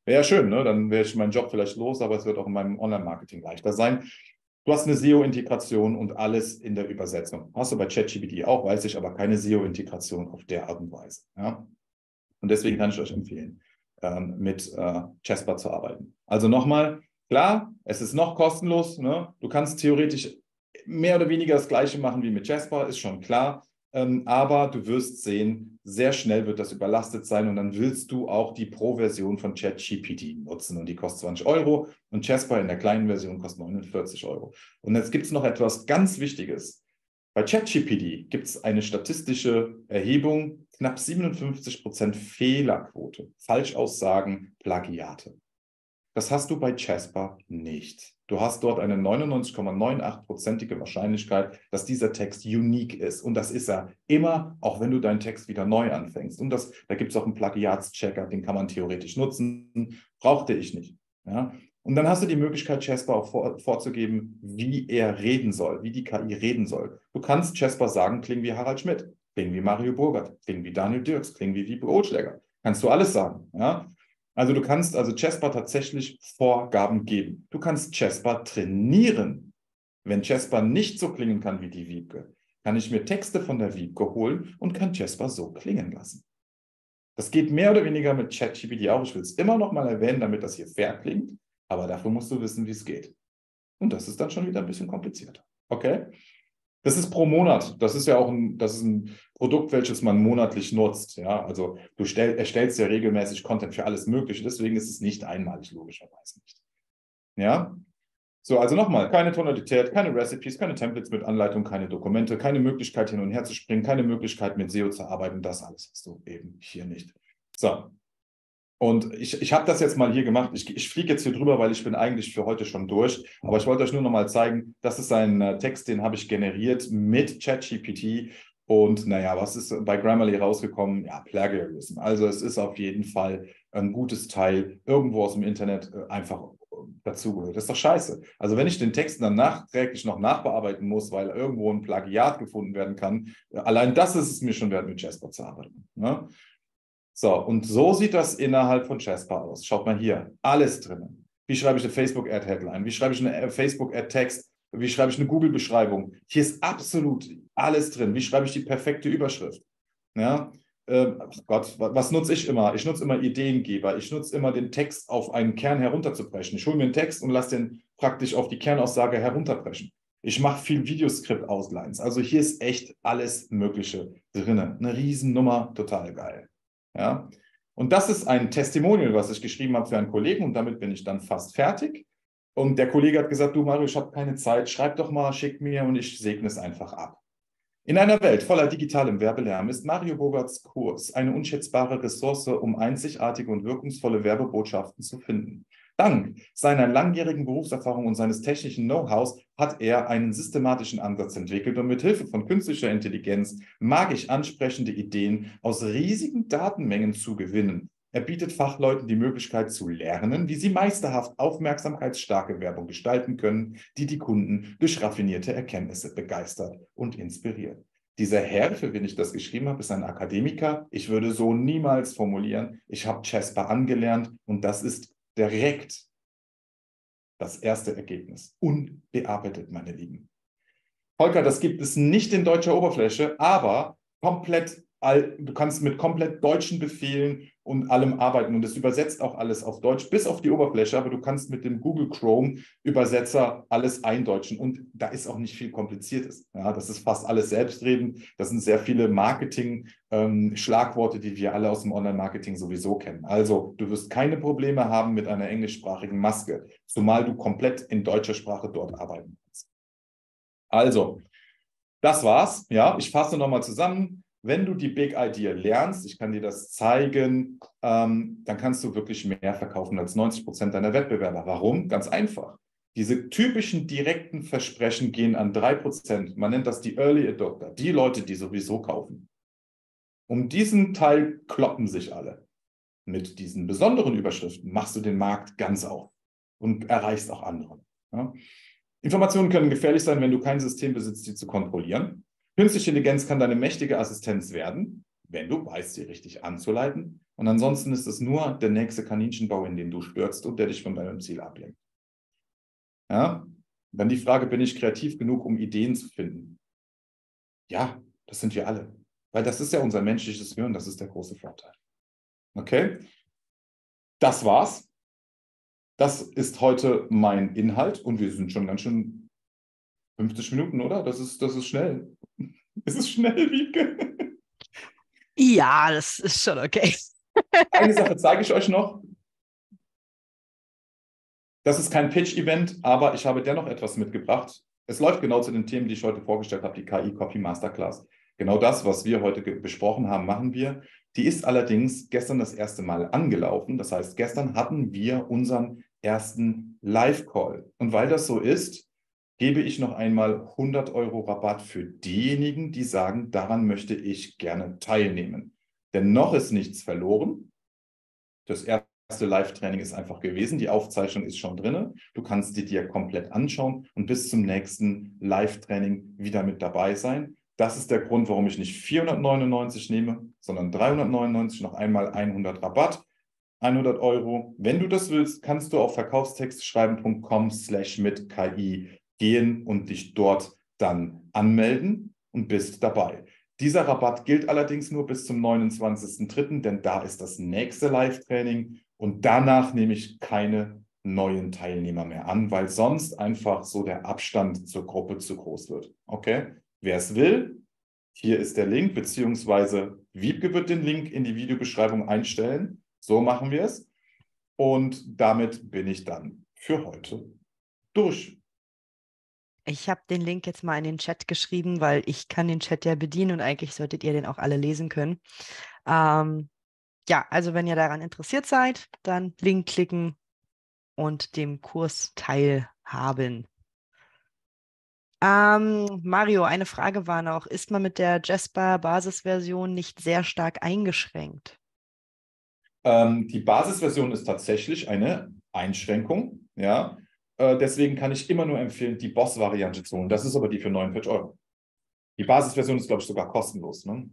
Wäre ja schön, ne? Dann wäre ich meinen Job vielleicht los, aber es wird auch in meinem Online-Marketing leichter sein. Du hast eine S E O-Integration und alles in der Übersetzung. Hast du bei ChatGPT auch, weiß ich, aber keine S E O-Integration auf der Art und Weise. Ja? Und deswegen kann ich euch empfehlen, ähm, mit äh, Jasper zu arbeiten. Also nochmal, klar, es ist noch kostenlos. Ne? Du kannst theoretisch mehr oder weniger das Gleiche machen wie mit Jasper, ist schon klar. Ähm, aber du wirst sehen, sehr schnell wird das überlastet sein und dann willst du auch die Pro-Version von ChatGPT nutzen und die kostet zwanzig Euro und Jasper in der kleinen Version kostet neunundvierzig Euro. Und jetzt gibt es noch etwas ganz Wichtiges. Bei ChatGPT gibt es eine statistische Erhebung, knapp siebenundfünfzig Prozent Fehlerquote, Falschaussagen, Plagiate. Das hast du bei Jasper nicht. Du hast dort eine neunundneunzig Komma achtundneunzig-prozentige Wahrscheinlichkeit, dass dieser Text unique ist. Und das ist er immer, auch wenn du deinen Text wieder neu anfängst. Und das, da gibt es auch einen Plagiatschecker, den kann man theoretisch nutzen. Brauchte ich nicht. Ja? Und dann hast du die Möglichkeit, Jasper auch vor, vorzugeben, wie er reden soll, wie die K I reden soll. Du kannst Jasper sagen, klingen wie Harald Schmidt, klingen wie Mario Burgert, klingen wie Daniel Dirks, klingen wie Wiebe Ohlschläger. Kannst du alles sagen. Ja? Also du kannst also Jasper tatsächlich Vorgaben geben. Du kannst Jasper trainieren. Wenn Jasper nicht so klingen kann wie die Wiebke, kann ich mir Texte von der Wiebke holen und kann Jasper so klingen lassen. Das geht mehr oder weniger mit ChatGPT auch. Ich will es immer noch mal erwähnen, damit das hier fair klingt. Aber dafür musst du wissen, wie es geht. Und das ist dann schon wieder ein bisschen komplizierter. Okay? Das ist pro Monat. Das ist ja auch ein, das ist ein Produkt, welches man monatlich nutzt. Ja? Also du stell, erstellst ja regelmäßig Content für alles Mögliche. Deswegen ist es nicht einmalig, logischerweise nicht. Ja? So, also nochmal, keine Tonalität, keine Recipes, keine Templates mit Anleitung, keine Dokumente, keine Möglichkeit hin und her zu springen, keine Möglichkeit mit S E O zu arbeiten. Das alles hast du eben hier nicht. So. Und ich, ich habe das jetzt mal hier gemacht. Ich, ich fliege jetzt hier drüber, weil ich bin eigentlich für heute schon durch. Aber ich wollte euch nur noch mal zeigen, das ist ein äh, Text, den habe ich generiert mit ChatGPT. Und naja, was ist bei Grammarly rausgekommen? Ja, Plagiarism. Also es ist auf jeden Fall ein gutes Teil irgendwo aus dem Internet äh, einfach dazugehört. Das ist doch scheiße. Also wenn ich den Text dann nachträglich noch nachbearbeiten muss, weil irgendwo ein Plagiat gefunden werden kann, äh, allein das ist es mir schon wert, mit Jasper zu arbeiten. Ne? So, und so sieht das innerhalb von Jasper aus. Schaut mal hier, alles drin. Wie schreibe ich eine Facebook-Ad-Headline? Wie schreibe ich eine Facebook-Ad-Text? Wie schreibe ich eine Google-Beschreibung? Hier ist absolut alles drin. Wie schreibe ich die perfekte Überschrift? Ja, äh, Gott, was nutze ich immer? Ich nutze immer Ideengeber. Ich nutze immer den Text auf einen Kern herunterzubrechen. Ich hole mir einen Text und lasse den praktisch auf die Kernaussage herunterbrechen. Ich mache viel Videoscript-Outlines. Also hier ist echt alles Mögliche drin. Eine Riesennummer, total geil. Ja? Und das ist ein Testimonial, was ich geschrieben habe für einen Kollegen und damit bin ich dann fast fertig. Und der Kollege hat gesagt, du Mario, ich habe keine Zeit, schreib doch mal, schick mir und ich segne es einfach ab. In einer Welt voller digitalem Werbelärm ist Mario Bogerts Kurs eine unschätzbare Ressource, um einzigartige und wirkungsvolle Werbebotschaften zu finden. Dank seiner langjährigen Berufserfahrung und seines technischen Know-hows hat er einen systematischen Ansatz entwickelt und mit Hilfe von künstlicher Intelligenz magisch ansprechende Ideen aus riesigen Datenmengen zu gewinnen. Er bietet Fachleuten die Möglichkeit zu lernen, wie sie meisterhaft aufmerksamkeitsstarke Werbung gestalten können, die die Kunden durch raffinierte Erkenntnisse begeistert und inspiriert. Dieser Herr, für wen ich das geschrieben habe, ist ein Akademiker. Ich würde so niemals formulieren. Ich habe Jasper angelernt und das ist direkt das erste Ergebnis. Unbearbeitet, meine Lieben. Volker, das gibt es nicht in deutscher Oberfläche, aber komplett, du kannst mit komplett deutschen Befehlen und allem arbeiten und es übersetzt auch alles auf Deutsch, bis auf die Oberfläche, aber du kannst mit dem Google Chrome Übersetzer alles eindeutschen und da ist auch nicht viel Kompliziertes. Ja, das ist fast alles selbstredend. Das sind sehr viele Marketing-Schlagworte, ähm, die wir alle aus dem Online-Marketing sowieso kennen. Also du wirst keine Probleme haben mit einer englischsprachigen Maske, zumal du komplett in deutscher Sprache dort arbeiten kannst. Also, das war's. Ja, ich fasse nochmal zusammen. Wenn du die Big Idea lernst, ich kann dir das zeigen, ähm, dann kannst du wirklich mehr verkaufen als neunzig Prozent deiner Wettbewerber. Warum? Ganz einfach. Diese typischen direkten Versprechen gehen an drei Prozent. Man nennt das die Early Adopter, die Leute, die sowieso kaufen. Um diesen Teil kloppen sich alle. Mit diesen besonderen Überschriften machst du den Markt ganz auf und erreichst auch andere. Ja? Informationen können gefährlich sein, wenn du kein System besitzt, die zu kontrollieren. Künstliche Intelligenz kann deine mächtige Assistenz werden, wenn du weißt, sie richtig anzuleiten. Und ansonsten ist es nur der nächste Kaninchenbau, in den du stürzt und der dich von deinem Ziel ablenkt. Ja? Dann die Frage, bin ich kreativ genug, um Ideen zu finden? Ja, das sind wir alle. Weil das ist ja unser menschliches Hirn, das ist der große Vorteil. Okay? Das war's. Das ist heute mein Inhalt und wir sind schon ganz schön fünfzig Minuten, oder? Das ist, das ist schnell. Es ist schnell, Wiebke. Ja, das ist schon okay. Eine Sache zeige ich euch noch. Das ist kein Pitch-Event, aber ich habe dennoch etwas mitgebracht. Es läuft genau zu den Themen, die ich heute vorgestellt habe, die K I-Copy Masterclass. Genau das, was wir heute besprochen haben, machen wir. Die ist allerdings gestern das erste Mal angelaufen. Das heißt, gestern hatten wir unseren ersten Live-Call. Und weil das so ist, gebe ich noch einmal hundert Euro Rabatt für diejenigen, die sagen, daran möchte ich gerne teilnehmen. Denn noch ist nichts verloren. Das erste Live-Training ist einfach gewesen. Die Aufzeichnung ist schon drin. Du kannst die dir komplett anschauen und bis zum nächsten Live-Training wieder mit dabei sein. Das ist der Grund, warum ich nicht vierhundertneunundneunzig nehme, sondern dreihundertneunundneunzig, noch einmal hundert Rabatt, hundert Euro. Wenn du das willst, kannst du auf verkaufstextschreiben punkt com slash mit K I gehen und dich dort dann anmelden und bist dabei. Dieser Rabatt gilt allerdings nur bis zum neunundzwanzigsten dritten, denn da ist das nächste Live-Training und danach nehme ich keine neuen Teilnehmer mehr an, weil sonst einfach so der Abstand zur Gruppe zu groß wird. Okay? Wer es will, hier ist der Link, beziehungsweise Wiebke wird den Link in die Videobeschreibung einstellen. So machen wir es. Und damit bin ich dann für heute durch. Ich habe den Link jetzt mal in den Chat geschrieben, weil ich kann den Chat ja bedienen und eigentlich solltet ihr den auch alle lesen können. Ähm, ja, also wenn ihr daran interessiert seid, dann Link klicken und dem Kurs teilhaben. Ähm, Mario, eine Frage war noch, ist man mit der Jasper-Basisversion nicht sehr stark eingeschränkt? Ähm, die Basisversion ist tatsächlich eine Einschränkung. Ja? Äh, deswegen kann ich immer nur empfehlen, die Boss-Variante zu holen. Das ist aber die für neunundvierzig Euro. Die Basisversion ist, glaube ich, sogar kostenlos. Ne?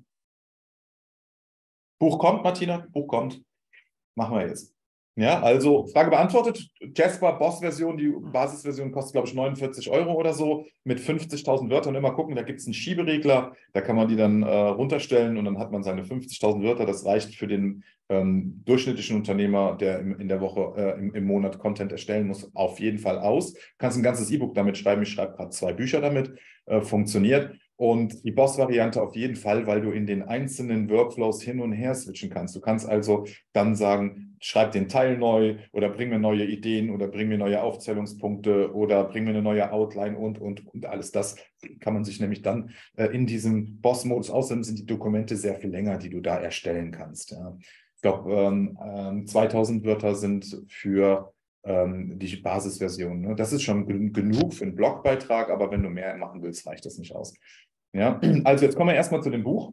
Buch kommt, Martina, Buch kommt. Machen wir jetzt. Ja, also Frage beantwortet. Jasper Boss-Version, die Basisversion kostet, glaube ich, neunundvierzig Euro oder so mit fünfzigtausend Wörtern. Immer gucken, da gibt es einen Schieberegler, da kann man die dann äh, runterstellen und dann hat man seine fünfzigtausend Wörter. Das reicht für den ähm, durchschnittlichen Unternehmer, der im, in der Woche, äh, im, im Monat Content erstellen muss, auf jeden Fall aus. Du kannst ein ganzes E-Book damit schreiben. Ich schreibe gerade zwei Bücher damit. Äh, funktioniert. Und die Boss-Variante auf jeden Fall, weil du in den einzelnen Workflows hin und her switchen kannst. Du kannst also dann sagen, schreib den Teil neu oder bring mir neue Ideen oder bring mir neue Aufzählungspunkte oder bring mir eine neue Outline und, und, und alles das kann man sich nämlich dann äh, in diesem Boss-Modus, außerdem sind die Dokumente sehr viel länger, die du da erstellen kannst. Ja. Ich glaube, ähm, ähm, zweitausend Wörter sind für ähm, die Basisversion. Ne? Das ist schon gen genug für einen Blogbeitrag, aber wenn du mehr machen willst, reicht das nicht aus. Ja, also jetzt kommen wir erstmal zu dem Buch.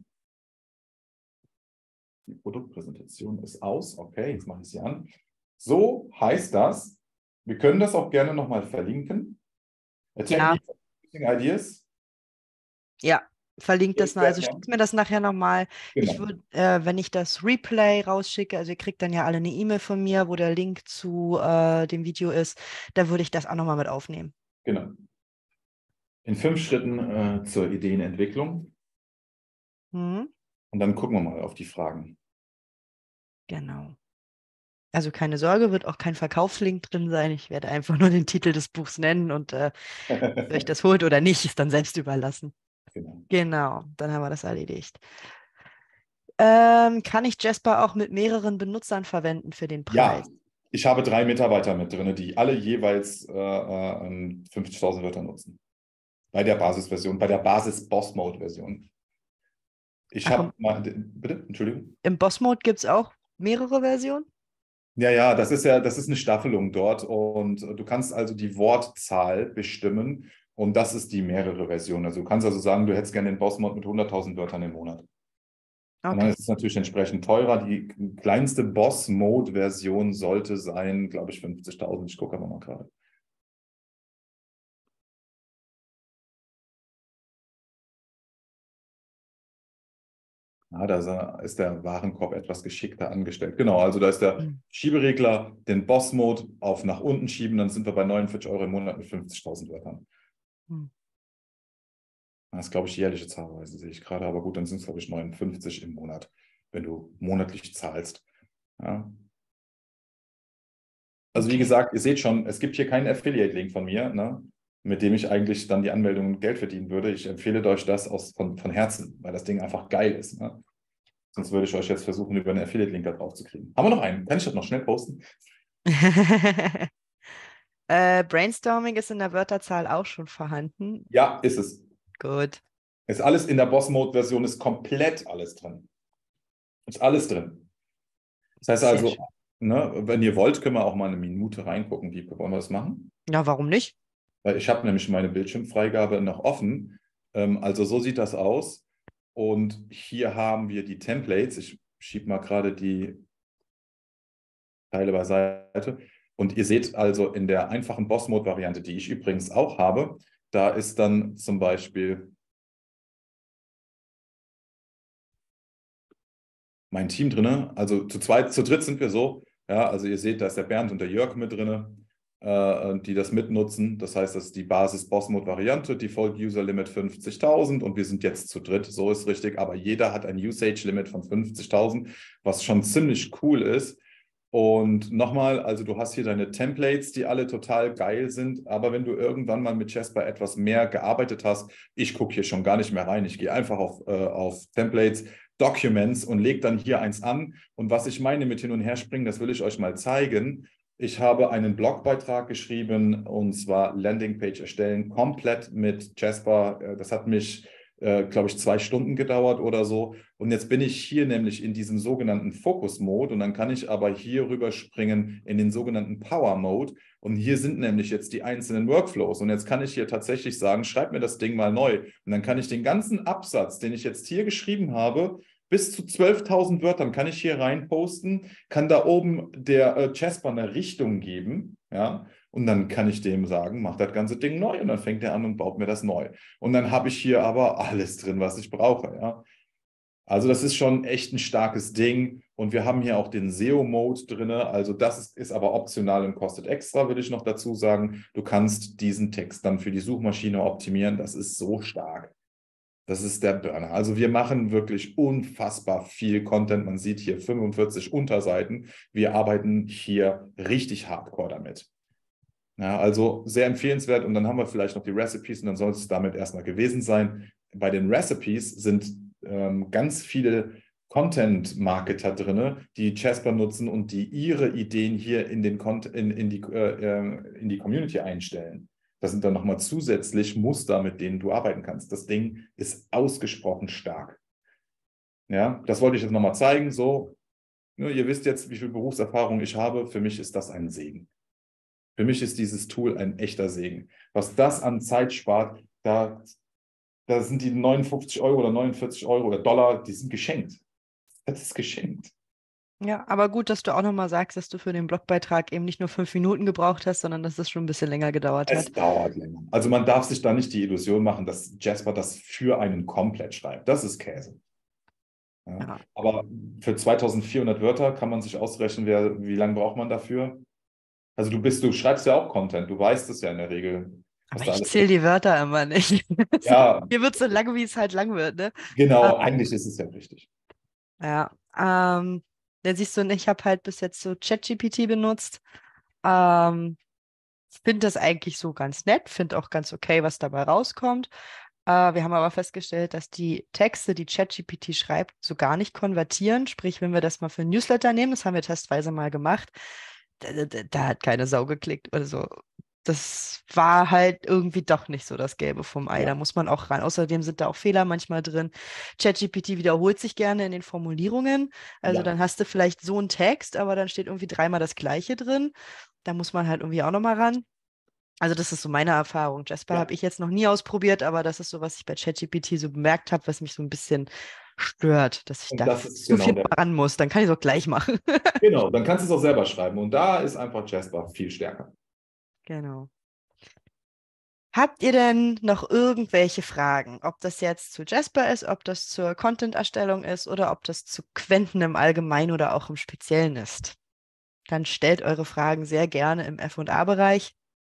Die Produktpräsentation ist aus. Okay, jetzt mache ich sie an. So heißt das. Wir können das auch gerne nochmal verlinken. Ja, Ideas. ja, verlinkt das Jetzt mal. Also werden schickt mir das nachher nochmal. Ich Genau. würde, äh, wenn ich das Replay rausschicke, also ihr kriegt dann ja alle eine E-Mail von mir, wo der Link zu äh, dem Video ist, da würde ich das auch nochmal mit aufnehmen. Genau. In fünf Schritten äh, zur Ideenentwicklung. Mhm. Und dann gucken wir mal auf die Fragen. Genau. Also keine Sorge, wird auch kein Verkaufslink drin sein. Ich werde einfach nur den Titel des Buchs nennen und äh, ob ihr euch das holt oder nicht, ist dann selbst überlassen. Genau. Genau, dann haben wir das erledigt. Ähm, kann ich Jasper auch mit mehreren Benutzern verwenden für den Ja, Preis? ich habe drei Mitarbeiter mit drin, die alle jeweils äh, äh, fünfzigtausend Wörter nutzen. Bei der Basisversion, bei der Basis-Boss-Mode-Version. Ich Ach, habe im, mal, bitte, Entschuldigung. im Boss-Mode gibt es auch mehrere Versionen? Ja, ja, das ist ja, das ist eine Staffelung dort und du kannst also die Wortzahl bestimmen und das ist die mehrere Version. Also du kannst also sagen, du hättest gerne den Boss-Mode mit hunderttausend Wörtern im Monat. Und dann Okay. ist es natürlich entsprechend teurer. Die kleinste Boss-Mode-Version sollte sein, glaube ich, fünfzigtausend. Ich gucke aber mal gerade. Ja, da ist der Warenkorb etwas geschickter angestellt. Genau, also da ist der Hm. Schieberegler, den Boss-Mode auf nach unten schieben, dann sind wir bei neunundvierzig Euro im Monat mit fünfzigtausend Wörtern. Hm. Das ist, glaube ich, jährliche Zahlweise, sehe ich gerade. Aber gut, dann sind es, glaube ich, neunundfünfzig im Monat, wenn du monatlich zahlst. Ja. Also wie Okay. gesagt, ihr seht schon, es gibt hier keinen Affiliate-Link von mir, ne, mit dem ich eigentlich dann die Anmeldung und Geld verdienen würde. Ich empfehle euch das aus, von, von Herzen, weil das Ding einfach geil ist. Ne? Sonst würde ich euch jetzt versuchen, über einen Affiliate-Link da drauf zu kriegen. Haben wir noch einen? Kann ich das noch schnell posten? äh, Brainstorming ist in der Wörterzahl auch schon vorhanden. Ja, ist es. Gut. Ist alles in der Boss-Mode-Version, ist komplett alles drin. Ist alles drin. Das heißt Sehr also, schön. ne, wenn ihr wollt, können wir auch mal eine Minute reingucken. Wie wollen wir das machen? Ja, warum nicht? Weil ich habe nämlich meine Bildschirmfreigabe noch offen. Ähm, also so sieht das aus. Und hier haben wir die Templates. Ich schiebe mal gerade die Teile beiseite. Und ihr seht also in der einfachen Boss-Mode-Variante, die ich übrigens auch habe, da ist dann zum Beispiel mein Team drin. Also zu zweit, zu dritt sind wir so. Ja, also ihr seht, da ist der Bernd und der Jörg mit drin, äh, die das mitnutzen. Das heißt, das ist die Basis-Boss-Mode-Variante, Default-User-Limit fünfzigtausend und wir sind jetzt zu dritt. So ist richtig. Aber jeder hat ein Usage-Limit von fünfzigtausend, was schon ziemlich cool ist. Und nochmal, also du hast hier deine Templates, die alle total geil sind, aber wenn du irgendwann mal mit Jasper etwas mehr gearbeitet hast, ich gucke hier schon gar nicht mehr rein, ich gehe einfach auf, äh, auf Templates, Documents und lege dann hier eins an. Und was ich meine mit hin und her springen, das will ich euch mal zeigen. Ich habe einen Blogbeitrag geschrieben und zwar Landingpage erstellen, komplett mit Jasper. Das hat mich, äh, glaube ich, zwei Stunden gedauert oder so. Und jetzt bin ich hier nämlich in diesem sogenannten Focus-Mode und dann kann ich aber hier rüber springen in den sogenannten Power-Mode. Und hier sind nämlich jetzt die einzelnen Workflows. Und jetzt kann ich hier tatsächlich sagen, schreib mir das Ding mal neu. Und dann kann ich den ganzen Absatz, den ich jetzt hier geschrieben habe, bis zu zwölftausend Wörtern kann ich hier rein posten, kann da oben der äh, Jasper eine Richtung geben, ja, und dann kann ich dem sagen, mach das ganze Ding neu und dann fängt er an und baut mir das neu. Und dann habe ich hier aber alles drin, was ich brauche, ja. Also das ist schon echt ein starkes Ding und wir haben hier auch den S E O-Mode drin, also das ist, ist aber optional und kostet extra, würde ich noch dazu sagen. Du kannst diesen Text dann für die Suchmaschine optimieren, das ist so stark. Das ist der Burner. Also wir machen wirklich unfassbar viel Content. Man sieht hier fünfundvierzig Unterseiten. Wir arbeiten hier richtig hardcore damit. Ja, also sehr empfehlenswert. Und dann haben wir vielleicht noch die Recipes und dann soll es damit erstmal gewesen sein. Bei den Recipes sind ähm, ganz viele Content-Marketer drin, die Jasper nutzen und die ihre Ideen hier in, den Cont in, in, die, äh, in die Community einstellen. Das sind dann nochmal zusätzlich Muster, mit denen du arbeiten kannst. Das Ding ist ausgesprochen stark. Ja, das wollte ich jetzt nochmal zeigen. So, ne, ihr wisst jetzt, wie viel Berufserfahrung ich habe. Für mich ist das ein Segen. Für mich ist dieses Tool ein echter Segen. Was das an Zeit spart, da, da sind die neunundfünfzig Euro oder neunundvierzig Euro oder Dollar, die sind geschenkt. Das ist geschenkt. Ja, aber gut, dass du auch nochmal sagst, dass du für den Blogbeitrag eben nicht nur fünf Minuten gebraucht hast, sondern dass das schon ein bisschen länger gedauert hat. Es dauert länger. Also man darf sich da nicht die Illusion machen, dass Jasper das für einen komplett schreibt. Das ist Käse. Ja. Ja. Aber für zweitausendvierhundert Wörter kann man sich ausrechnen, wer, wie lange braucht man dafür? Also du bist, du schreibst ja auch Content, du weißt es ja in der Regel, was Aber da ich alles. zähle die Wörter immer nicht. Ja, Hier wird so lang, wie es halt lang wird, ne? genau, Ähm, eigentlich ist es ja richtig. ja. Ähm, dann siehst du, ich habe halt bis jetzt so ChatGPT benutzt. Ähm, finde das eigentlich so ganz nett, finde auch ganz okay, was dabei rauskommt. Äh, wir haben aber festgestellt, dass die Texte, die ChatGPT schreibt, so gar nicht konvertieren. Sprich, wenn wir das mal für ein Newsletter nehmen, das haben wir testweise mal gemacht, da, da, da hat keine Sau geklickt. Also das war halt irgendwie doch nicht so das Gelbe vom Ei. Da Ja, muss man auch ran. Außerdem sind da auch Fehler manchmal drin. ChatGPT wiederholt sich gerne in den Formulierungen. Also ja, dann hast du vielleicht so einen Text, aber dann steht irgendwie dreimal das Gleiche drin. Da muss man halt irgendwie auch nochmal ran. Also das ist so meine Erfahrung. Jasper habe ja. ich jetzt noch nie ausprobiert, aber das ist so, was ich bei ChatGPT so bemerkt habe, was mich so ein bisschen stört, dass ich Und da das ist so genau viel der. ran muss. Dann kann ich es auch gleich machen. Genau, dann kannst du es auch selber schreiben. Und da ist einfach Jasper viel stärker. Genau. Habt ihr denn noch irgendwelche Fragen? Ob das jetzt zu Jasper ist, ob das zur Content-Erstellung ist oder ob das zu Quenten im Allgemeinen oder auch im Speziellen ist? Dann stellt eure Fragen sehr gerne im F und A-Bereich.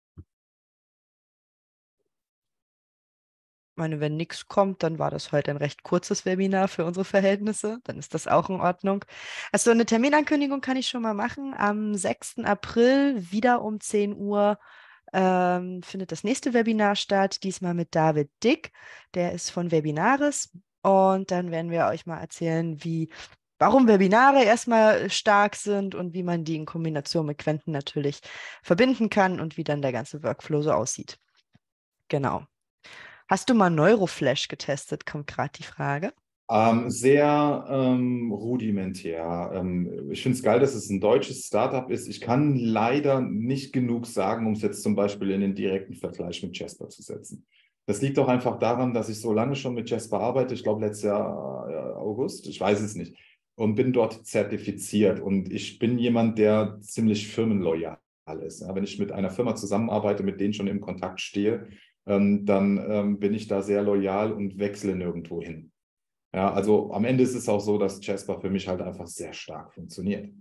Ich meine, wenn nichts kommt, dann war das heute ein recht kurzes Webinar für unsere Verhältnisse. Dann ist das auch in Ordnung. Also eine Terminankündigung kann ich schon mal machen. Am sechsten April wieder um zehn Uhr ähm, findet das nächste Webinar statt, diesmal mit David Dick. Der ist von Webinaris. Und dann werden wir euch mal erzählen, wie, warum Webinare erstmal stark sind und wie man die in Kombination mit Quenten natürlich verbinden kann und wie dann der ganze Workflow so aussieht. Genau. Hast du mal Neuroflash getestet? Kommt gerade die Frage. Ähm, sehr ähm, rudimentär. Ähm, ich finde es geil, dass es ein deutsches Startup ist. Ich kann leider nicht genug sagen, um es jetzt zum Beispiel in den direkten Vergleich mit Jasper zu setzen. Das liegt doch einfach daran, dass ich so lange schon mit Jasper arbeite. Ich glaube, letztes Jahr äh, August, ich weiß es nicht. Und bin dort zertifiziert. Und ich bin jemand, der ziemlich firmenloyal ist. Ja, wenn ich mit einer Firma zusammenarbeite, mit denen schon im Kontakt stehe, ähm, dann ähm, bin ich da sehr loyal und wechsle nirgendwo hin. Ja, also am Ende ist es auch so, dass Jasper für mich halt einfach sehr stark funktioniert.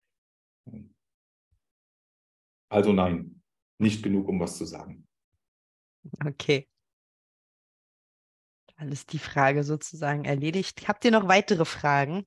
Also nein, nicht genug, um was zu sagen. Okay, dann ist die Frage sozusagen erledigt. Habt ihr noch weitere Fragen?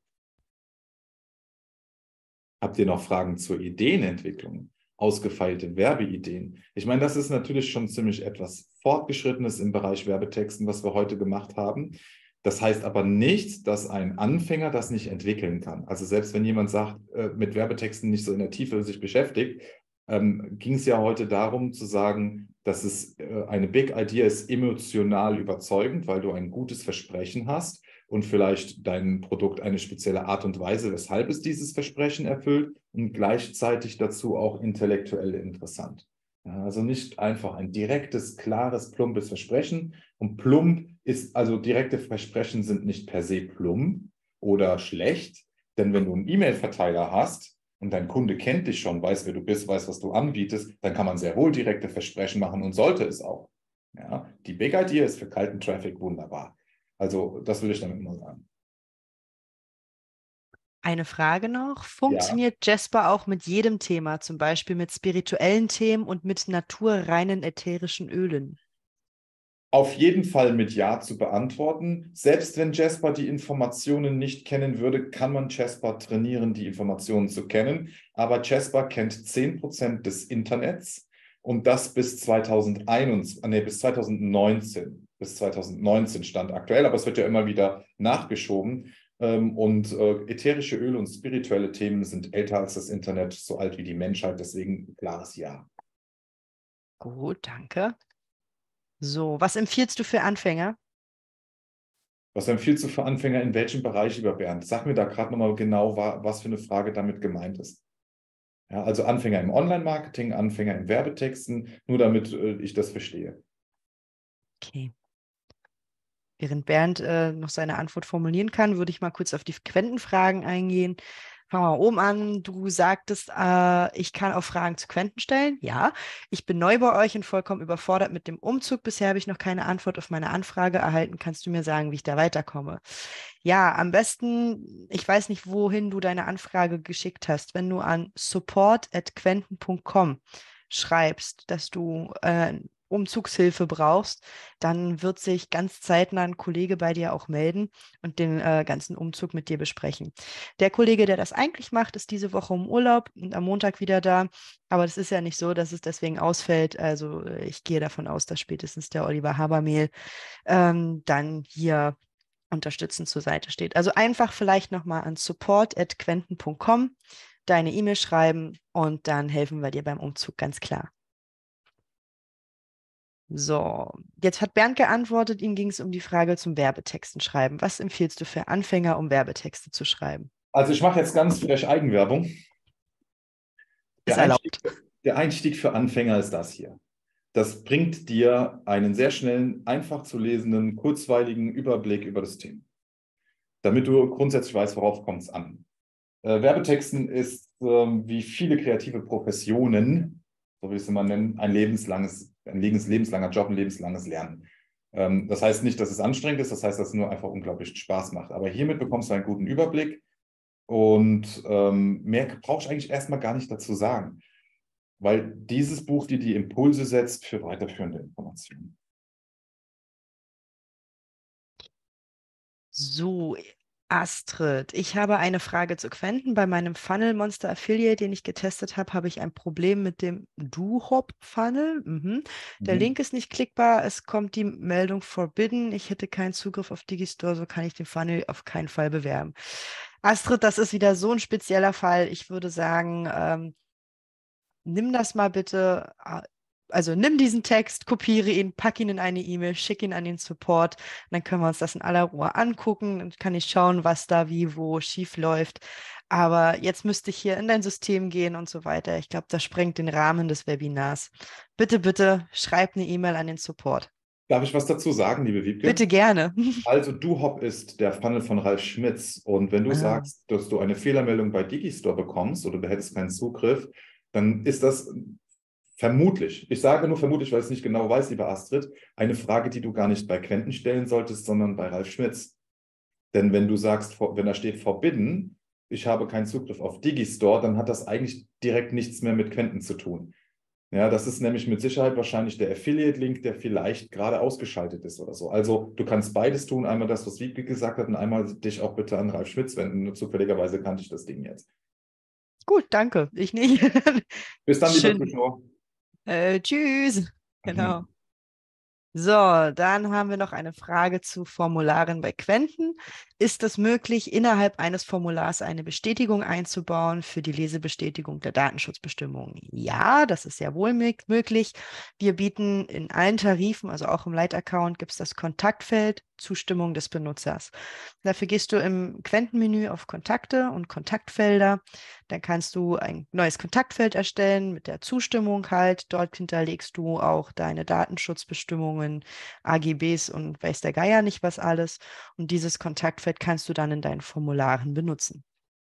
Habt ihr noch Fragen zur Ideenentwicklung? Ausgefeilte Werbeideen? Ich meine, das ist natürlich schon ziemlich etwas Fortgeschrittenes im Bereich Werbetexten, was wir heute gemacht haben. Das heißt aber nicht, dass ein Anfänger das nicht entwickeln kann. Also selbst wenn jemand sagt, äh, mit Werbetexten nicht so in der Tiefe sich beschäftigt, ähm, ging es ja heute darum zu sagen, dass es äh, eine Big Idea ist, emotional überzeugend, weil du ein gutes Versprechen hast und vielleicht dein Produkt eine spezielle Art und Weise, weshalb es dieses Versprechen erfüllt und gleichzeitig dazu auch intellektuell interessant. Ja, also nicht einfach ein direktes, klares, plumpes Versprechen. Und plump ist, also direkte Versprechen sind nicht per se plump oder schlecht, denn wenn du einen E-Mail-Verteiler hast und dein Kunde kennt dich schon, weiß, wer du bist, weiß, was du anbietest, dann kann man sehr wohl direkte Versprechen machen und sollte es auch. Ja, die Big Idea ist für kalten Traffic wunderbar. Also das will ich damit nur sagen. Eine Frage noch. Ja. Funktioniert Jasper auch mit jedem Thema, zum Beispiel mit spirituellen Themen und mit naturreinen ätherischen Ölen? Auf jeden Fall mit Ja zu beantworten. Selbst wenn Jasper die Informationen nicht kennen würde, kann man Jasper trainieren, die Informationen zu kennen. Aber Jasper kennt zehn Prozent des Internets und das bis zweitausendeinundzwanzig, nee, bis zweitausendneunzehn. Bis zweitausendneunzehn stand aktuell, aber es wird ja immer wieder nachgeschoben. Und äh, ätherische Öle und spirituelle Themen sind älter als das Internet, so alt wie die Menschheit. Deswegen klares Ja. Gut, danke. So, was empfiehlst du für Anfänger? Was empfiehlst du für Anfänger in welchem Bereich, lieber Bernd? Sag mir da gerade nochmal genau, was für eine Frage damit gemeint ist. Ja, also Anfänger im Online-Marketing, Anfänger in Werbetexten, nur damit äh, ich das verstehe. Okay. Während Bernd äh, noch seine Antwort formulieren kann, würde ich mal kurz auf die Quentenfragen eingehen. Fangen wir mal oben an. Du sagtest, äh, ich kann auch Fragen zu Quenten stellen. Ja, ich bin neu bei euch und vollkommen überfordert mit dem Umzug. Bisher habe ich noch keine Antwort auf meine Anfrage erhalten. Kannst du mir sagen, wie ich da weiterkomme? Ja, am besten, ich weiß nicht, wohin du deine Anfrage geschickt hast. Wenn du an support at quenten punkt com schreibst, dass du äh, Umzugshilfe brauchst, dann wird sich ganz zeitnah ein Kollege bei dir auch melden und den äh, ganzen Umzug mit dir besprechen. Der Kollege, der das eigentlich macht, ist diese Woche im Urlaub und am Montag wieder da. Aber das ist ja nicht so, dass es deswegen ausfällt. Also äh, ich gehe davon aus, dass spätestens der Oliver Habermehl ähm, dann hier unterstützend zur Seite steht. Also einfach vielleicht nochmal an support at quenten punkt com deine E-Mail schreiben und dann helfen wir dir beim Umzug, ganz klar. So, jetzt hat Bernd geantwortet, ihm ging es um die Frage zum Werbetexten schreiben. Was empfiehlst du für Anfänger, um Werbetexte zu schreiben? Also ich mache jetzt ganz frech Eigenwerbung. Ist Der Einstieg, erlaubt. der Einstieg für Anfänger ist das hier. Das bringt dir einen sehr schnellen, einfach zu lesenden, kurzweiligen Überblick über das Thema, damit du grundsätzlich weißt, worauf kommt es an. Äh, Werbetexten ist, ähm, wie viele kreative Professionen, so will ich es mal nennen, ein lebenslanges ein lebens lebenslanger Job, ein lebenslanges Lernen. Ähm, das heißt nicht, dass es anstrengend ist, das heißt, dass es nur einfach unglaublich Spaß macht. Aber hiermit bekommst du einen guten Überblick und ähm, mehr brauche ich eigentlich erstmal gar nicht dazu sagen, weil dieses Buch dir die Impulse setzt für weiterführende Informationen. So, Astrid, ich habe eine Frage zu Quenten. Bei meinem Funnel Monster Affiliate, den ich getestet habe, habe ich ein Problem mit dem DoHop-Funnel. Mhm. Der Mhm. Link ist nicht klickbar. Es kommt die Meldung Forbidden. Ich hätte keinen Zugriff auf Digistore, so kann ich den Funnel auf keinen Fall bewerben. Astrid, das ist wieder so ein spezieller Fall. Ich würde sagen, ähm, nimm das mal bitte, äh, also nimm diesen Text, kopiere ihn, pack ihn in eine E-Mail, schick ihn an den Support. Und dann können wir uns das in aller Ruhe angucken. Dann kann ich schauen, was da wie wo schief läuft. Aber jetzt müsste ich hier in dein System gehen und so weiter. Ich glaube, das sprengt den Rahmen des Webinars. Bitte, bitte schreib eine E-Mail an den Support. Darf ich was dazu sagen, liebe Bitte Wiebke? gerne. Also DoHop ist der Funnel von Ralf Schmitz. Und wenn du Ah. sagst, dass du eine Fehlermeldung bei Digistore bekommst oder du hättest keinen Zugriff, dann ist das vermutlich, ich sage nur vermutlich, weil ich es nicht genau weiß, lieber Astrid, eine Frage, die du gar nicht bei Quenten stellen solltest, sondern bei Ralf Schmitz. Denn wenn du sagst, wenn da steht Forbidden, ich habe keinen Zugriff auf Digistore, dann hat das eigentlich direkt nichts mehr mit Quenten zu tun. Ja, das ist nämlich mit Sicherheit wahrscheinlich der Affiliate-Link, der vielleicht gerade ausgeschaltet ist oder so. Also du kannst beides tun, einmal das, was Wiebke gesagt hat, und einmal dich auch bitte an Ralf Schmitz wenden. Nur zufälligerweise kannte ich das Ding jetzt. Gut, danke. Ich nicht. Bis dann, lieber Schön. Zuschauer. Äh, tschüss. Genau. So, dann haben wir noch eine Frage zu Formularen bei Quenten. Ist es möglich, innerhalb eines Formulars eine Bestätigung einzubauen für die Lesebestätigung der Datenschutzbestimmungen? Ja, das ist sehr wohl möglich. Wir bieten in allen Tarifen, also auch im Light-Account, gibt es das Kontaktfeld Zustimmung des Benutzers. Dafür gehst du im Quentenmenü auf Kontakte und Kontaktfelder. Dann kannst du ein neues Kontaktfeld erstellen mit der Zustimmung halt. Dort hinterlegst du auch deine Datenschutzbestimmungen, A G Bs und weiß der Geier nicht was alles. Und dieses Kontaktfeld kannst du dann in deinen Formularen benutzen.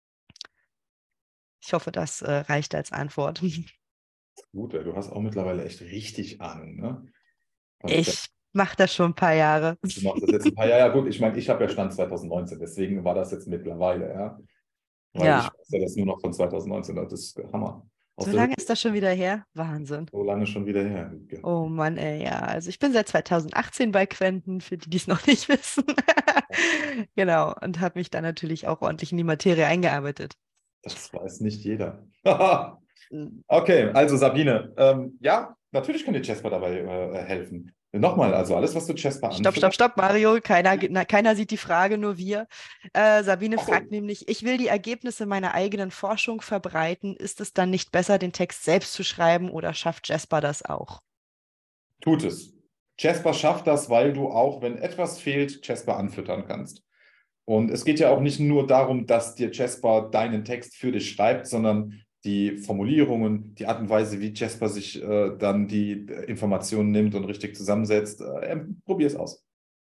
Ich hoffe, das äh, reicht als Antwort. Gut, du hast auch mittlerweile echt richtig Ahnung, ne? Was der, Ich mache das schon ein paar Jahre. du machst das jetzt ein paar Jahre. Ja, gut, ich meine, ich habe ja Stand zwanzig neunzehn, deswegen war das jetzt mittlerweile, ja. Weil ich Ja, weiß ja das nur noch von zwanzig neunzehn, das ist der Hammer. Aus so der lange Hüfte, ist das schon wieder her? Wahnsinn. so lange schon wieder her. Wiebke. Oh Mann, ey, ja. Also ich bin seit zweitausendachtzehn bei Quenten, für die, die es noch nicht wissen. Genau, und habe mich dann natürlich auch ordentlich in die Materie eingearbeitet. Das weiß nicht jeder. Mm. Okay, also Sabine, ähm, ja, natürlich kann dir Jasper dabei äh, helfen. Nochmal, also alles, was du Jasper Stopp, stopp, anförderst. stopp, Mario. Keiner, na, keiner sieht die Frage, nur wir. Äh, Sabine Achso, fragt nämlich, ich will die Ergebnisse meiner eigenen Forschung verbreiten. Ist es dann nicht besser, den Text selbst zu schreiben oder schafft Jasper das auch? tut es. Jasper schafft das, weil du auch, wenn etwas fehlt, Jasper anfüttern kannst. Und es geht ja auch nicht nur darum, dass dir Jasper deinen Text für dich schreibt, sondern die Formulierungen, die Art und Weise, wie Jasper sich äh, dann die äh, Informationen nimmt und richtig zusammensetzt. Äh, probier es aus.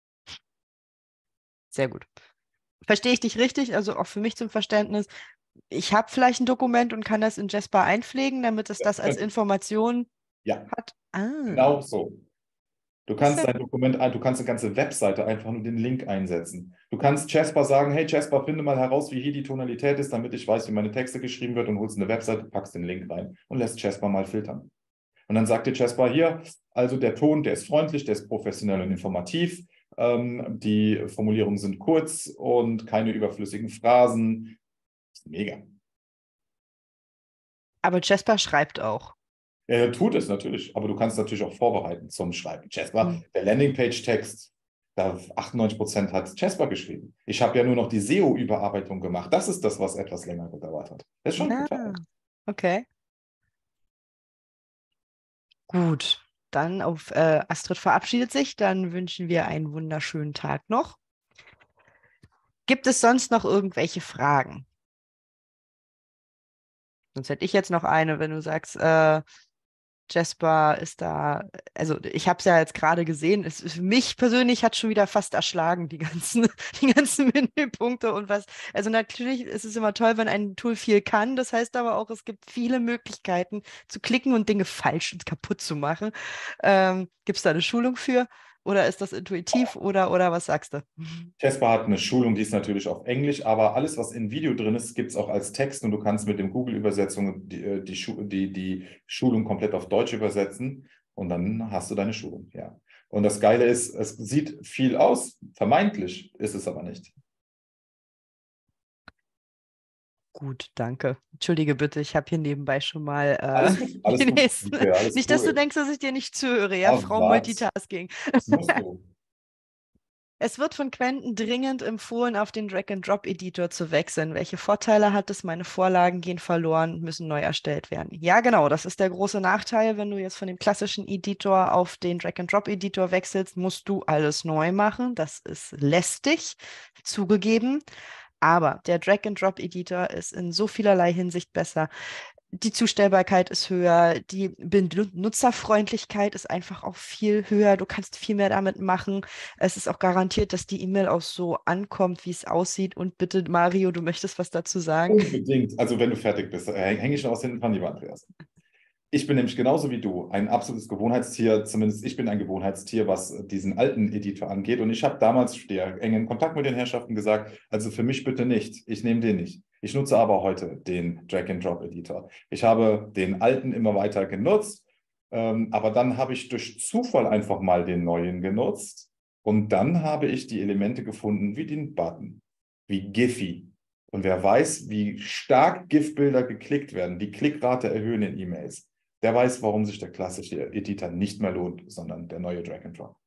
Sehr gut. Verstehe ich dich richtig? Also auch für mich zum Verständnis. Ich habe vielleicht ein Dokument und kann das in Jasper einpflegen, damit es das als Information Ja, hat. Ah, genau so. Du das ist kannst ja dein Dokument ein, du kannst eine ganze Webseite einfach nur den Link einsetzen. Du kannst Jasper sagen, hey Jasper, finde mal heraus, wie hier die Tonalität ist, damit ich weiß, wie meine Texte geschrieben wird und holst eine Webseite, packst den Link rein und lässt Jasper mal filtern. Und dann sagt dir Jasper hier, also der Ton, der ist freundlich, der ist professionell und informativ, ähm, die Formulierungen sind kurz und keine überflüssigen Phrasen. Mega. Aber Jasper schreibt auch. Er tut es natürlich, aber du kannst natürlich auch vorbereiten zum Schreiben. Jasper, Hm. der Landingpage-Text, da achtundneunzig Prozent hat Jasper geschrieben. Ich habe ja nur noch die S E O-Überarbeitung gemacht. Das ist das, was etwas länger gedauert hat. Das ist schon ein Ja, Vorteil. okay. Gut. Dann auf äh, Astrid verabschiedet sich. Dann wünschen wir einen wunderschönen Tag noch. Gibt es sonst noch irgendwelche Fragen? Sonst hätte ich jetzt noch eine, wenn du sagst, äh, Jasper ist da, also ich habe es ja jetzt gerade gesehen, es, für mich persönlich hat schon wieder fast erschlagen, die ganzen, die ganzen Menüpunkte und was. Also natürlich ist es immer toll, wenn ein Tool viel kann. Das heißt aber auch, es gibt viele Möglichkeiten zu klicken und Dinge falsch und kaputt zu machen. Ähm, gibt es da eine Schulung für? Oder ist das intuitiv oder, oder was sagst du? Casper hat eine Schulung, die ist natürlich auf Englisch, aber alles, was in Video drin ist, gibt es auch als Text und du kannst mit dem Google-Übersetzung die, äh, die, Schu die, die Schulung komplett auf Deutsch übersetzen und dann hast du deine Schulung, ja. Und das Geile ist, es sieht viel aus, vermeintlich ist es aber nicht. Gut, danke. Entschuldige bitte, ich habe hier nebenbei schon mal Alles äh, gut, alles die gut, nächsten. okay, alles Nicht, dass du cool. denkst, dass ich dir nicht zuhöre, ja, Aber Frau was, Multitasking. das musst du. Es wird von Quentin dringend empfohlen, auf den Drag-and-Drop-Editor zu wechseln. Welche Vorteile hat es? Meine Vorlagen gehen verloren, müssen neu erstellt werden. Ja, genau, das ist der große Nachteil. Wenn du jetzt von dem klassischen Editor auf den Drag-and-Drop-Editor wechselst, musst du alles neu machen. Das ist lästig, zugegeben. Aber der Drag-and-Drop-Editor ist in so vielerlei Hinsicht besser. Die Zustellbarkeit ist höher, die Benutzerfreundlichkeit ist einfach auch viel höher. Du kannst viel mehr damit machen. Es ist auch garantiert, dass die E-Mail auch so ankommt, wie es aussieht. Und bitte, Mario, du möchtest was dazu sagen? Unbedingt. Also wenn du fertig bist, äh, hänge ich noch aus hinten dran, lieber Andreas. Ich bin nämlich genauso wie du ein absolutes Gewohnheitstier, zumindest ich bin ein Gewohnheitstier, was diesen alten Editor angeht. Und ich habe damals, stehe eng in Kontakt mit den Herrschaften, gesagt, also für mich bitte nicht, ich nehme den nicht. Ich nutze aber heute den Drag-and-Drop-Editor. Ich habe den alten immer weiter genutzt, ähm, aber dann habe ich durch Zufall einfach mal den neuen genutzt. Und dann habe ich die Elemente gefunden, wie den Button, wie Giphy. Und wer weiß, wie stark GIF-Bilder geklickt werden, die Klickrate erhöhen in E-Mails, der weiß, warum sich der klassische Editor nicht mehr lohnt, sondern der neue Drag and Drop.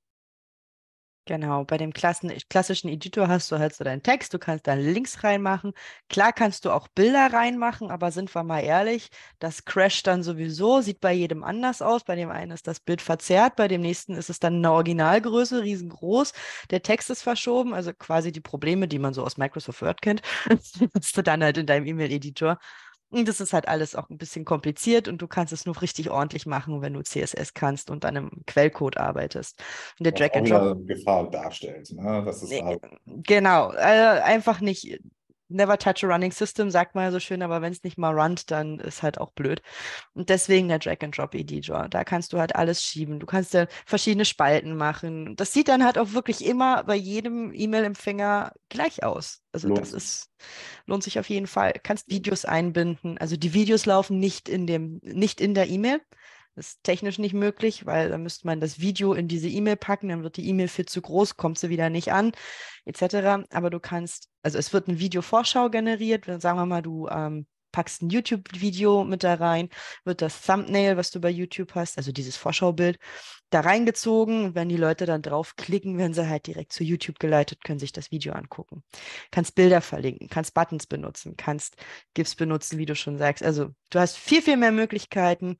Genau, bei dem Klassen klassischen Editor hast du halt so deinen Text, du kannst da Links reinmachen. Klar kannst du auch Bilder reinmachen, aber sind wir mal ehrlich, das crasht dann sowieso, sieht bei jedem anders aus. Bei dem einen ist das Bild verzerrt, bei dem nächsten ist es dann eine Originalgröße, riesengroß. Der Text ist verschoben, also quasi die Probleme, die man so aus Microsoft Word kennt, hast du dann halt in deinem E-Mail-Editor. Und das ist halt alles auch ein bisschen kompliziert und du kannst es nur richtig ordentlich machen, wenn du C S S kannst und dann im Quellcode arbeitest. Und der Was Drag auch and Drop wieder Gefahr darstellt. Ne? Das ist Nee, halt genau, äh, einfach nicht. Never touch a running system, sagt man ja so schön, aber wenn es nicht mal runnt, dann ist halt auch blöd. Und deswegen der Drag-and-Drop-Editor. Da kannst du halt alles schieben. Du kannst ja verschiedene Spalten machen. Das sieht dann halt auch wirklich immer bei jedem E-Mail-Empfänger gleich aus. Also lohnt das sich. ist, lohnt sich auf jeden Fall. Kannst Videos einbinden. Also die Videos laufen nicht in dem, nicht in der E-Mail. Das ist technisch nicht möglich, weil dann müsste man das Video in diese E-Mail packen, dann wird die E-Mail viel zu groß, kommt sie wieder nicht an, et cetera. Aber du kannst, also es wird eine Videovorschau generiert, wenn, sagen wir mal, du ähm, packst ein YouTube-Video mit da rein, wird das Thumbnail, was du bei YouTube hast, also dieses Vorschaubild, da reingezogen. Wenn die Leute dann draufklicken, werden sie halt direkt zu YouTube geleitet, können sich das Video angucken. Kannst Bilder verlinken, kannst Buttons benutzen, kannst GIFs benutzen, wie du schon sagst. Also du hast viel, viel mehr Möglichkeiten.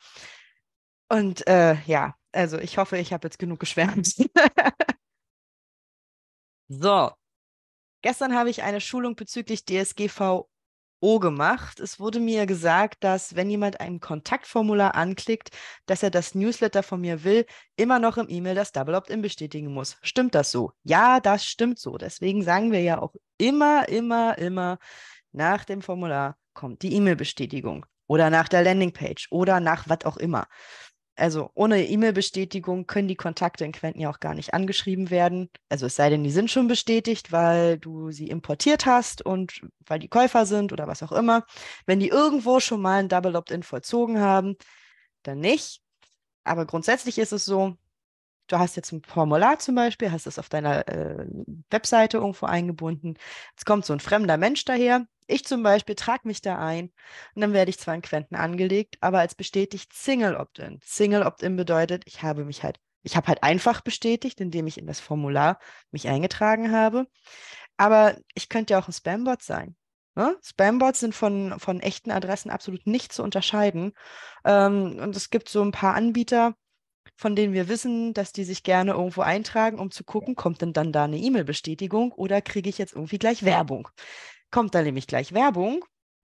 Und äh, ja, also ich hoffe, ich habe jetzt genug geschwärmt. So, gestern habe ich eine Schulung bezüglich D S G V O gemacht. Es wurde mir gesagt, dass wenn jemand ein Kontaktformular anklickt, dass er das Newsletter von mir will, immer noch im E-Mail das Double Opt-in bestätigen muss. Stimmt das so? Ja, das stimmt so. Deswegen sagen wir ja auch immer, immer, immer, nach dem Formular kommt die E-Mail-Bestätigung oder nach der Landingpage oder nach was auch immer. Also ohne E-Mail-Bestätigung können die Kontakte in Quenten ja auch gar nicht angeschrieben werden. Also es sei denn, die sind schon bestätigt, weil du sie importiert hast und weil die Käufer sind oder was auch immer. Wenn die irgendwo schon mal ein Double Opt-in vollzogen haben, dann nicht. Aber grundsätzlich ist es so, du hast jetzt ein Formular zum Beispiel, hast es auf deiner äh, Webseite irgendwo eingebunden. Jetzt kommt so ein fremder Mensch daher. Ich zum Beispiel trage mich da ein und dann werde ich zwar in Quenten angelegt, aber als bestätigt Single Opt-in. Single Opt-in bedeutet, ich habe mich halt, ich habe halt einfach bestätigt, indem ich in das Formular mich eingetragen habe. Aber ich könnte ja auch ein Spambot sein. Ne? Spambots sind von, von echten Adressen absolut nicht zu unterscheiden. Ähm, und es gibt so ein paar Anbieter, von denen wir wissen, dass die sich gerne irgendwo eintragen, um zu gucken, kommt denn dann da eine E-Mail-Bestätigung oder kriege ich jetzt irgendwie gleich Werbung? Kommt da nämlich gleich Werbung,